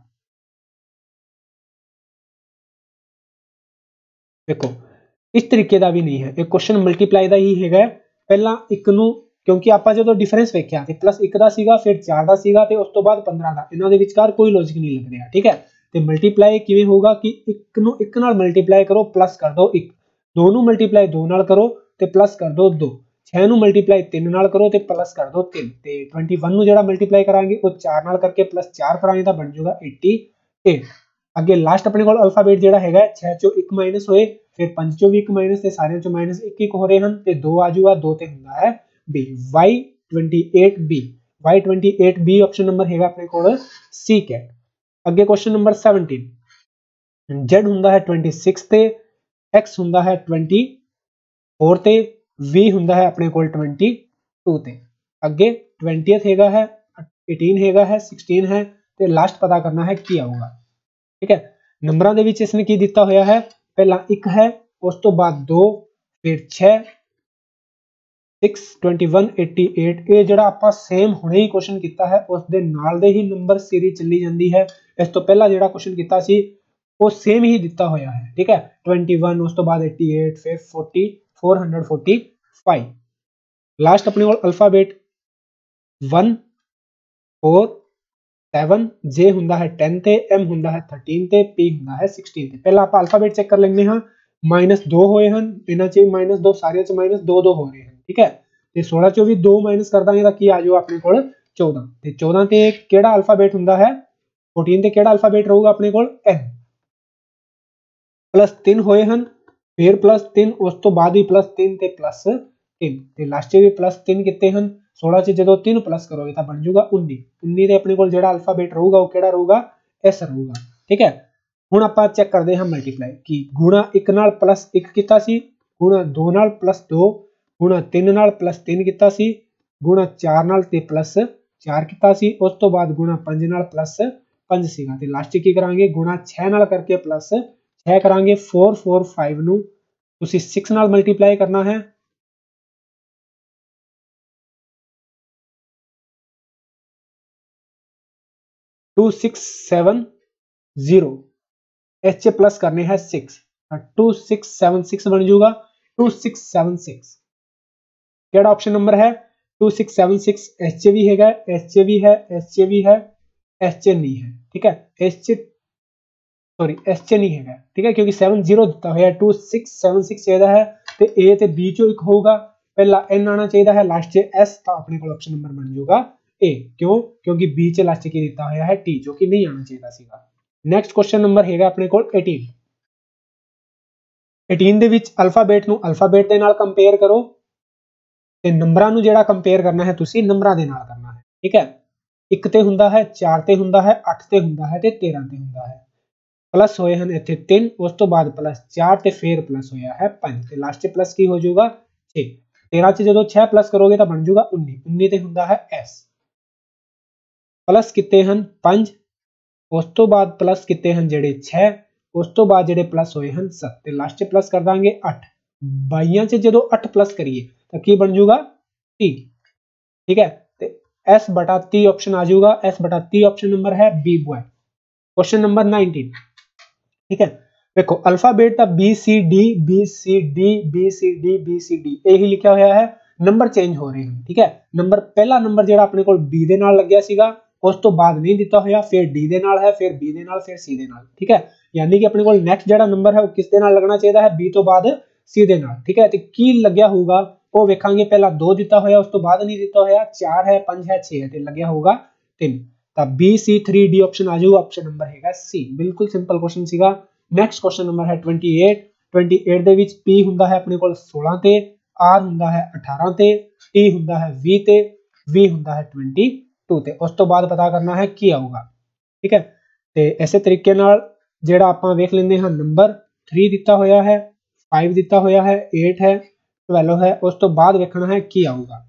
ਦੇਖੋ ਇਸ ਤਰੀਕੇ ਦਾ ਵੀ ਨਹੀਂ ਹੈ, ਇਹ ਕੁਐਸਚਨ ਮਲਟੀਪਲਾਈ ਦਾ ਹੀ ਹੈਗਾ। ਪਹਿਲਾਂ ਇੱਕ ਨੂੰ, ਕਿਉਂਕਿ ਆਪਾਂ ਜਦੋਂ ਡਿਫਰੈਂਸ ਵੇਖਿਆ ਤੇ +1 ਦਾ ਸੀਗਾ, ਫਿਰ 4 ਦਾ ਸੀਗਾ, ਤੇ ਉਸ ਤੋਂ ਬਾਅਦ 15 ਦਾ, ਇਹਨਾਂ ਦੇ ਵਿਚਕਾਰ ਕੋਈ ਲੌਜੀਕ ਨਹੀਂ ਲੱਗ ਰਿਹਾ। ਠੀਕ ਹੈ, ਤੇ ਮਲਟੀਪਲਾਈ ਕਿਵੇਂ ਹੋਊਗਾ ਕਿ 1 ਨੂੰ 1 ਨਾਲ ਮਲਟੀਪਲਾਈ ਕਰੋ, ਪਲੱਸ ਕਰ ਦਿਓ 1, 2 ਨੂੰ ਮਲਟੀਪਲਾਈ 2 ਨਾਲ ਕਰੋ ਤੇ ਪਲੱਸ ਕਰ ਦਿਓ 2, 6 ਨੂੰ ਮਲਟੀਪਲਾਈ 3 ਨਾਲ ਕਰੋ ਤੇ ਪਲੱਸ ਕਰ ਦਿਓ 3, ਤੇ 21 ਨੂੰ ਜਿਹੜਾ ਮਲਟੀਪਲਾਈ ਕਰਾਂਗੇ ਉਹ 4 ਨਾਲ ਕਰਕੇ +4 ਕਰਾਂਗੇ ਤਾਂ ਬਣ ਜਾਊਗਾ 88। ਅੱਗੇ ਲਾਸਟ ਆਪਣੇ ਕੋਲ ਅਲਫਾਬੇਟ ਜਿਹੜਾ ਹੈਗਾ 6 ਚੋਂ 1 ਮਾਈਨਸ ਹੋਏ, ਫਿਰ 5 ਚੋਂ ਵੀ 1 ਮਾਈਨਸ, ਤੇ ਸਾਰਿਆਂ ਚੋਂ ਮਾਈਨਸ 1 ਹੋ ਰਹੇ ਹਨ, ਤੇ 2 ਆ ਜਾਊਗਾ, 2 ਤੇ ਹੁੰਦਾ ਹੈ B, Y28B। Y28B option number ਹੈਗਾ ਆਪਣੇ ਕੋਲ C ਕੈਟ। ਅੱਗੇ ਕੁਐਸਚਨ ਨੰਬਰ 17 Z ਹੁੰਦਾ ਹੈ 26 ਤੇ, X ਹੁੰਦਾ ਹੈ 24 ਤੇ, V ਹੁੰਦਾ ਹੈ ਆਪਣੇ ਕੋਲ 22 ਤੇ। ਅੱਗੇ 20th ਹੈਗਾ ਹੈ, 18 ਹੈਗਾ ਹੈ, 16 ਹੈ, ਤੇ ਲਾਸਟ ਪਤਾ ਕਰਨਾ ਹੈ ਕੀ ਆਊਗਾ। ਠੀਕ ਹੈ, ਨੰਬਰਾਂ ਦੇ ਵਿੱਚ ਇਸਨੇ ਕੀ ਦਿੱਤਾ ਹੋਇਆ ਹੈ, ਪਹਿਲਾਂ 1 ਹੈ, ਉਸ ਤੋਂ ਬਾਅਦ 2, ਫਿਰ 6, 21 88। ਇਹ ਜਿਹੜਾ ਆਪਾਂ ਸੇਮ ਹੁਣੇ ਹੀ ਕੁਐਸਚਨ ਕੀਤਾ ਹੈ ਉਸ ਦੇ ਨਾਲ ਦੇ ਹੀ ਨੰਬਰ ਸੀਰੀਜ਼ ਚੱਲੀ ਜਾਂਦੀ ਹੈ। ਇਸ ਤੋਂ ਪਹਿਲਾਂ ਜਿਹੜਾ ਕੁਐਸਚਨ ਕੀਤਾ ਸੀ ਉਹ ਸੇਮ ਹੀ ਦਿੱਤਾ ਹੋਇਆ ਹੈ। ਠੀਕ ਹੈ, 21, ਉਸ ਤੋਂ ਬਾਅਦ 88, ਫਿਰ 40, 445। ਲਾਸਟ ਆਪਣੇ ਕੋਲ ਅਲਫਾਬੇਟ 1 4 7, J ਹੁੰਦਾ ਹੈ 10 ਤੇ, M ਹੁੰਦਾ ਹੈ 13 ਤੇ, P ਹੁੰਦਾ ਹੈ 16 ਤੇ। ਪਹਿਲਾਂ ਆਪਾਂ ਅਲਫਾਬੇਟ ਚੈੱਕ ਕਰ ਲੈਂਦੇ ਹਾਂ। -2 ਹੋਏ ਹਨ, ਇਹਨਾਂ ਚ -2, ਸਾਰਿਆਂ ਚ -2 ਹੋ ਰਹੇ ਹਨ। ਠੀਕ ਹੈ, ਤੇ 16 ਚੋਂ ਵੀ 2 ਮਾਈਨਸ ਕਰ ਦਾਂਗੇ ਤਾਂ ਕੀ ਆ ਜਾਊ ਆਪਣੇ ਕੋਲ 14, ਤੇ 14 ਤੇ ਕਿਹੜਾ ਅਲਫਾਬੇਟ ਹੁੰਦਾ ਹੈ, 14 ਤੇ ਕਿਹੜਾ ਅਲਫਾਬੇਟ ਰਹੂਗਾ ਆਪਣੇ ਕੋਲ N +3 ਹੋਏ ਹਨ, ਫਿਰ +3 ਉਸ ਤੋਂ ਬਾਅਦ ਵੀ +3 ਤੇ +3 ਤੇ ਲਾਸਟ ਵੀ +3 ਕਿਤੇ ਹਨ। 16 ਚ ਜਦੋਂ 3 ਪਲੱਸ ਕਰੋਗੇ ਤਾਂ ਬਣ ਜਾਊਗਾ 19। 19 ਦੇ ਆਪਣੇ ਕੋਲ ਜਿਹੜਾ ਅਲਫਾਬੇਟ ਰਹੂਗਾ ਉਹ ਕਿਹੜਾ ਰਹੂਗਾ S ਰਹੂਗਾ। ਠੀਕ ਹੈ, ਹੁਣ ਆਪਾਂ ਚੈੱਕ ਕਰਦੇ ਹਾਂ ਮਲਟੀਪਲਾਈ ਕਿ ਗੁਣਾ 1 ਨਾਲ +1 ਕੀਤਾ ਸੀ, ਗੁਣਾ 2 ਨਾਲ +2, ਗੁਣਾ 3 ਨਾਲ +3 ਕੀਤਾ ਸੀ, ਗੁਣਾ 4 ਨਾਲ ਤੇ +4 ਕੀਤਾ ਸੀ, ਉਸ ਤੋਂ ਬਾਅਦ ਗੁਣਾ 5 ਨਾਲ +5 ਸੀਗਾ ਤੇ ਲਾਸਟ ਕੀ ਕਰਾਂਗੇ ਗੁਣਾ 6 ਨਾਲ ਕਰਕੇ +6 ਕਰਾਂਗੇ। 4 4 5 ਨੂੰ ਤੁਸੀਂ 6 ਨਾਲ ਮਲਟੀਪਲਾਈ ਕਰਨਾ ਹੈ। टू 6 7 0 एच प्लस करने हैं 6 2 6 7 6 बन जाऊगा 2 6 7 6 केड़ा ऑप्शन नंबर है 2 6 7 6 एच भी है एच भी है एच भी है एच नहीं है। ठीक है, एच सॉरी एच नहीं है। ठीक है, क्योंकि 7 0 दिता हुआ है 2 6 7 6 चाहिए है तो ए ते बी चो एक होगा, पहला एन आना चाहिए है, लास्ट च एस तो अपने को ऑप्शन नंबर बन जाऊगा ए। क्यों? क्योंकि बी च लास्ट की दिता हुआ है टी जो कि नहीं आना चाहिए सीगा। नेक्स्ट क्वेश्चन नंबर हैगा अपने को 18। 18 ਦੇ ਵਿੱਚ ਅਲਫਾਬੇਟ ਨੂੰ ਅਲਫਾਬੇਟ ਦੇ ਨਾਲ ਕੰਪੇਅਰ ਕਰੋ ਤੇ ਨੰਬਰਾਂ ਨੂੰ ਜਿਹੜਾ ਕੰਪੇਅਰ ਕਰਨਾ ਹੈ ਤੁਸੀਂ ਨੰਬਰਾਂ ਦੇ ਨਾਲ ਕਰਨਾ ਹੈ। ਠੀਕ ਹੈ, 1 ਤੇ ਹੁੰਦਾ ਹੈ, 4 ਤੇ ਹੁੰਦਾ ਹੈ, 8 ਤੇ ਹੁੰਦਾ ਹੈ ਤੇ 13 ਤੇ ਹੁੰਦਾ ਹੈ। प्लस होए हैं इत्थे 3 उस तो बाद +4 ते फिर प्लस होया है 5 ते लास्ट प्लस की हो जाऊगा 6। 13 च जदों 6 प्लस करोगे तो बन जाऊगा 19। 19 ते हुंदा है S। प्लस किते हन 5 उस तो बाद प्लस किते हन जेड़े 6 उस तो बाद जेड़े प्लस होए हन 7 ते लास्ट प्लस कर दांगे 8। 22 च जदों 8 प्लस करिए तो की बन जाऊगा 30। ठीक है, ते S बटा 30 ऑप्शन आ जाऊगा। S बटा 30 ऑप्शन नंबर है बी बॉय। Question number 19। ठीक है, देखो अल्फाबेट का B C D B C D B C D B C D यही लिखा हुआ है, नंबर चेंज हो रहे हैं। ठीक है, नंबर पहला नंबर जो अपने को बी दे नाल लग्या सीगा उस तो बाद नहीं दिता होया, फिर डी दे नाल है, फिर बी दे नाल, फिर सी दे नाल। ठीक है, यानी कि अपने को नेक्स्ट जो नंबर है वो किस दे नाल लगना चाहिए है बी तो बाद सी दे नाल। ठीक है, तो की लग्या होगा वो वेखांगे, पहला 2 दिता होया उस तो बाद नहीं दिता होया, 4 है 5 है 6 है तो लग्या होगा 3। तो बी सी 3 डी ऑप्शन आ जाऊगा, ऑप्शन नंबर हैगा सी। बिल्कुल सिंपल क्वेश्चन सीगा। नेक्स्ट क्वेश्चन नंबर है 28। 28 ਦੇ ਵਿੱਚ P ਹੁੰਦਾ ਹੈ ਆਪਣੇ ਕੋਲ 16 ਤੇ, R ਹੁੰਦਾ ਹੈ 18 ਤੇ, T ਹੁੰਦਾ ਹੈ 20 ਤੇ, V ਹੁੰਦਾ ਹੈ 22 ਤੇ। ਉਸ ਤੋਂ ਬਾਅਦ ਪਤਾ ਕਰਨਾ ਹੈ ਕੀ ਆਊਗਾ। ਠੀਕ ਹੈ, ਤੇ ਇਸੇ ਤਰੀਕੇ ਨਾਲ ਜਿਹੜਾ ਆਪਾਂ ਵੇਖ ਲੈਂਦੇ ਹਾਂ ਨੰਬਰ 3 ਦਿੱਤਾ ਹੋਇਆ ਹੈ, 5 ਦਿੱਤਾ ਹੋਇਆ ਹੈ, 8 ਹੈ, 12 ਹੈ। ਉਸ ਤੋਂ ਬਾਅਦ ਵੇਖਣਾ ਹੈ ਕੀ ਆਊਗਾ।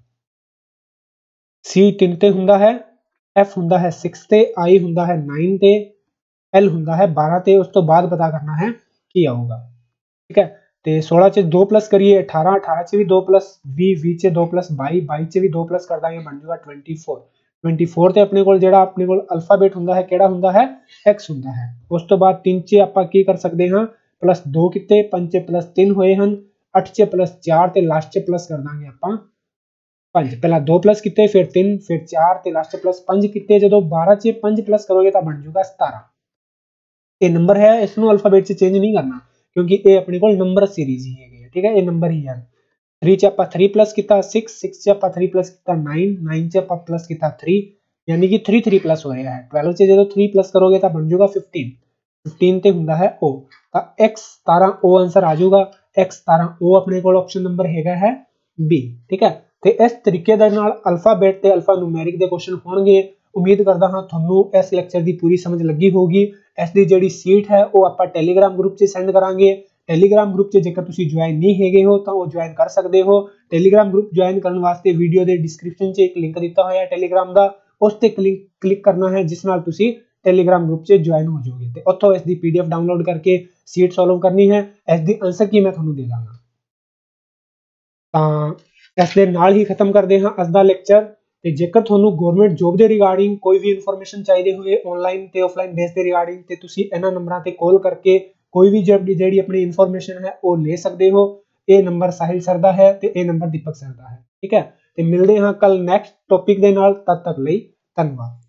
C 3 ਤੇ ਹੁੰਦਾ ਹੈ, F ਹੁੰਦਾ ਹੈ 6 ਤੇ, I ਹੁੰਦਾ ਹੈ 9 ਤੇ, L ਹੁੰਦਾ है 12 ਤੇ। ਉਸ ਤੋਂ ਬਾਅਦ ਪਤਾ ਕਰਨਾ ਹੈ ਕੀ ਆਊਗਾ। ਠੀਕ ਹੈ, ਤੇ 16 ਚ 2 ਪਲੱਸ ਕਰੀਏ 18, 18 ਚ ਵੀ 2 ਪਲੱਸ 20, 20 ਚ 2 ਪਲੱਸ 22, 22 ਚ ਵੀ 2 ਪਲੱਸ ਕਰ ਦਾਂਗੇ ਬਣ ਜਾਊਗਾ 24। 24 ਤੇ ਆਪਣੇ ਕੋਲ ਜਿਹੜਾ ਆਪਣੇ ਕੋਲ ਅਲਫਾਬੇਟ ਹੁੰਦਾ ਹੈ ਕਿਹੜਾ ਹੁੰਦਾ ਹੈ X ਹੁੰਦਾ ਹੈ। ਉਸ ਤੋਂ ਬਾਅਦ 3 ਚ ਆਪਾਂ ਕੀ ਕਰ ਸਕਦੇ ਹਾਂ +2 ਕਿਤੇ, 5 ਚ +3 ਹੋਏ ਹਨ, 8 ਚ +4 ਤੇ ਲਾਸਟ ਚ ਪਲੱਸ ਕਰ ਦਾਂਗੇ ਆਪਾਂ 5। ਪਹਿਲਾਂ 2 ਪਲੱਸ ਕੀਤੇ, ਫਿਰ 3, ਫਿਰ 4 ਤੇ ਲਾਸਟ +5 ਕੀਤੇ। ਜਦੋਂ 12 ਚ 5 ਪਲੱਸ ਕਰੋਗੇ ਤਾਂ ਬਣ ਜਾਊਗਾ 17। ਇਹ ਨੰਬਰ ਹੈ, ਇਸ ਨੂੰ ਅਲਫਾਬੇਟ 'ਚ ਚੇਂਜ ਨਹੀਂ ਕਰਨਾ ਕਿਉਂਕਿ ਇਹ ਆਪਣੇ ਕੋਲ ਨੰਬਰ ਸੀਰੀਜ਼ ਹੀ ਹੈਗੀ ਹੈ। ਠੀਕ ਹੈ, ਇਹ ਨੰਬਰ ਹੀ ਹੈ। 3 ਚ ਆਪਾਂ 3 ਪਲੱਸ ਕੀਤਾ 6, 6 ਚ ਆਪਾਂ 3 ਪਲੱਸ ਕੀਤਾ 9, 9 ਚ ਆਪਾਂ ਪਲੱਸ ਕੀਤਾ 3, यानी कि 3 3 प्लस हो रहा है। 12 से जो 3 प्लस करोगे तो बन जाएगा 15। 15 ਤੇ ਹੁੰਦਾ ਹੈ O ਤਾਂ X 17 O ਆਨਸਰ ਆ ਜਾਊਗਾ। X 17 O ਆਪਣੇ ਕੋਲ ਆਪਸ਼ਨ ਨੰਬਰ ਹੈਗਾ ਹੈ B। ਠੀਕ ਹੈ, ਤੇ ਇਸ ਤਰੀਕੇ ਦੇ ਨਾਲ ਅਲਫਾਬੇਟ ਤੇ ਅਲਫਾ ਨੂਮੈਰਿਕ ਦੇ ਕੁਐਸਚਨ ਹੋਣਗੇ। ਉਮੀਦ ਕਰਦਾ ਹਾਂ ਤੁਹਾਨੂੰ ਇਸ ਲੈਕਚਰ ਦੀ ਪੂਰੀ ਸਮਝ ਲੱਗੀ ਹੋਊਗੀ। ਇਸ ਦੀ ਜਿਹੜੀ ਸੀਟ ਹੈ ਉਹ ਆਪਾਂ ਟੈਲੀਗ੍ਰਾਮ ਗਰੁੱਪ 'ਚ ਸੈਂਡ ਕਰਾਂਗੇ। ਟੈਲੀਗ੍ਰਾਮ ਗਰੁੱਪ 'ਚ ਜੇਕਰ ਤੁਸੀਂ ਜੁਆਇਨ ਨਹੀਂ ਹੈਗੇ ਹੋ ਤਾਂ ਉਹ ਜੁਆਇਨ ਕਰ ਸਕਦੇ ਹੋ। ਟੈਲੀਗ੍ਰਾਮ ਗਰੁੱਪ ਜੁਆਇਨ ਕਰਨ ਵਾਸਤੇ ਵੀਡੀਓ ਦੇ ਡਿਸਕ੍ਰਿਪਸ਼ਨ 'ਚ ਇੱਕ ਲਿੰਕ ਦਿੱਤਾ ਹੋਇਆ ਹੈ ਟੈਲੀਗ੍ਰਾਮ ਦਾ, ਉਸ ਤੇ ਕਲਿੱਕ ਕਰਨਾ ਹੈ ਜਿਸ ਨਾਲ ਤੁਸੀਂ ਟੈਲੀਗ੍ਰਾਮ ਗਰੁੱਪ 'ਚ ਜੁਆਇਨ ਹੋ ਜਾਓਗੇ ਤੇ ਉੱਥੋਂ ਇਸ ਦੀ PDF ਡਾਊਨਲੋਡ ਕਰਕੇ ਸੀਟ ਸੋਲਵ ਕਰਨੀ ਹੈ। ਇਸ ਦੀ ਆਨਸਰ ਕੀ ਮੈਂ ਤੁਹਾਨੂੰ ਦੇ ਦਾਂਗਾ। ਤਾਂ ਇਸ ਦੇ ਨਾਲ ਹੀ ਖਤਮ ਕਰਦੇ ਹਾਂ ਅੱਜ ਦਾ ਲੈਕਚਰ। ਤੇ ਜੇਕਰ ਤੁਹਾਨੂੰ ਗਵਰਨਮੈਂਟ ਜੋਬ ਦੇ ਰਿਗਾਰਡਿੰਗ ਕੋਈ ਵੀ ਇਨਫੋਰਮੇਸ਼ਨ ਚਾਹੀਦੀ ਹੋਵੇ ਆਨਲਾਈਨ ਤੇ ਆਫਲਾਈਨ ਬੇਸ ਦੇ ਰਿਗਾਰਡਿੰਗ ਤੇ ਤੁਸੀਂ ਇਹਨਾਂ ਨੰਬਰਾਂ ਤੇ ਕਾਲ ਕਰਕੇ ਕੋਈ ਵੀ ਜਿਹੜੀ ਆਪਣੀ ਇਨਫੋਰਮੇਸ਼ਨ ਹੈ ਉਹ ਲੈ ਸਕਦੇ ਹੋ। ਇਹ ਨੰਬਰ ਸਾਹਿਲ ਸਰ ਦਾ ਹੈ ਤੇ ਇਹ ਨੰਬਰ ਦੀਪਕ ਸਰ ਦਾ ਹੈ। ਠੀਕ ਹੈ, ਤੇ ਮਿਲਦੇ ਹਾਂ ਕੱਲ ਨੈਕਸਟ ਟੌਪਿਕ ਦੇ ਨਾਲ। ਤਦ ਤੱਕ ਲਈ ਧੰਨਵਾਦ।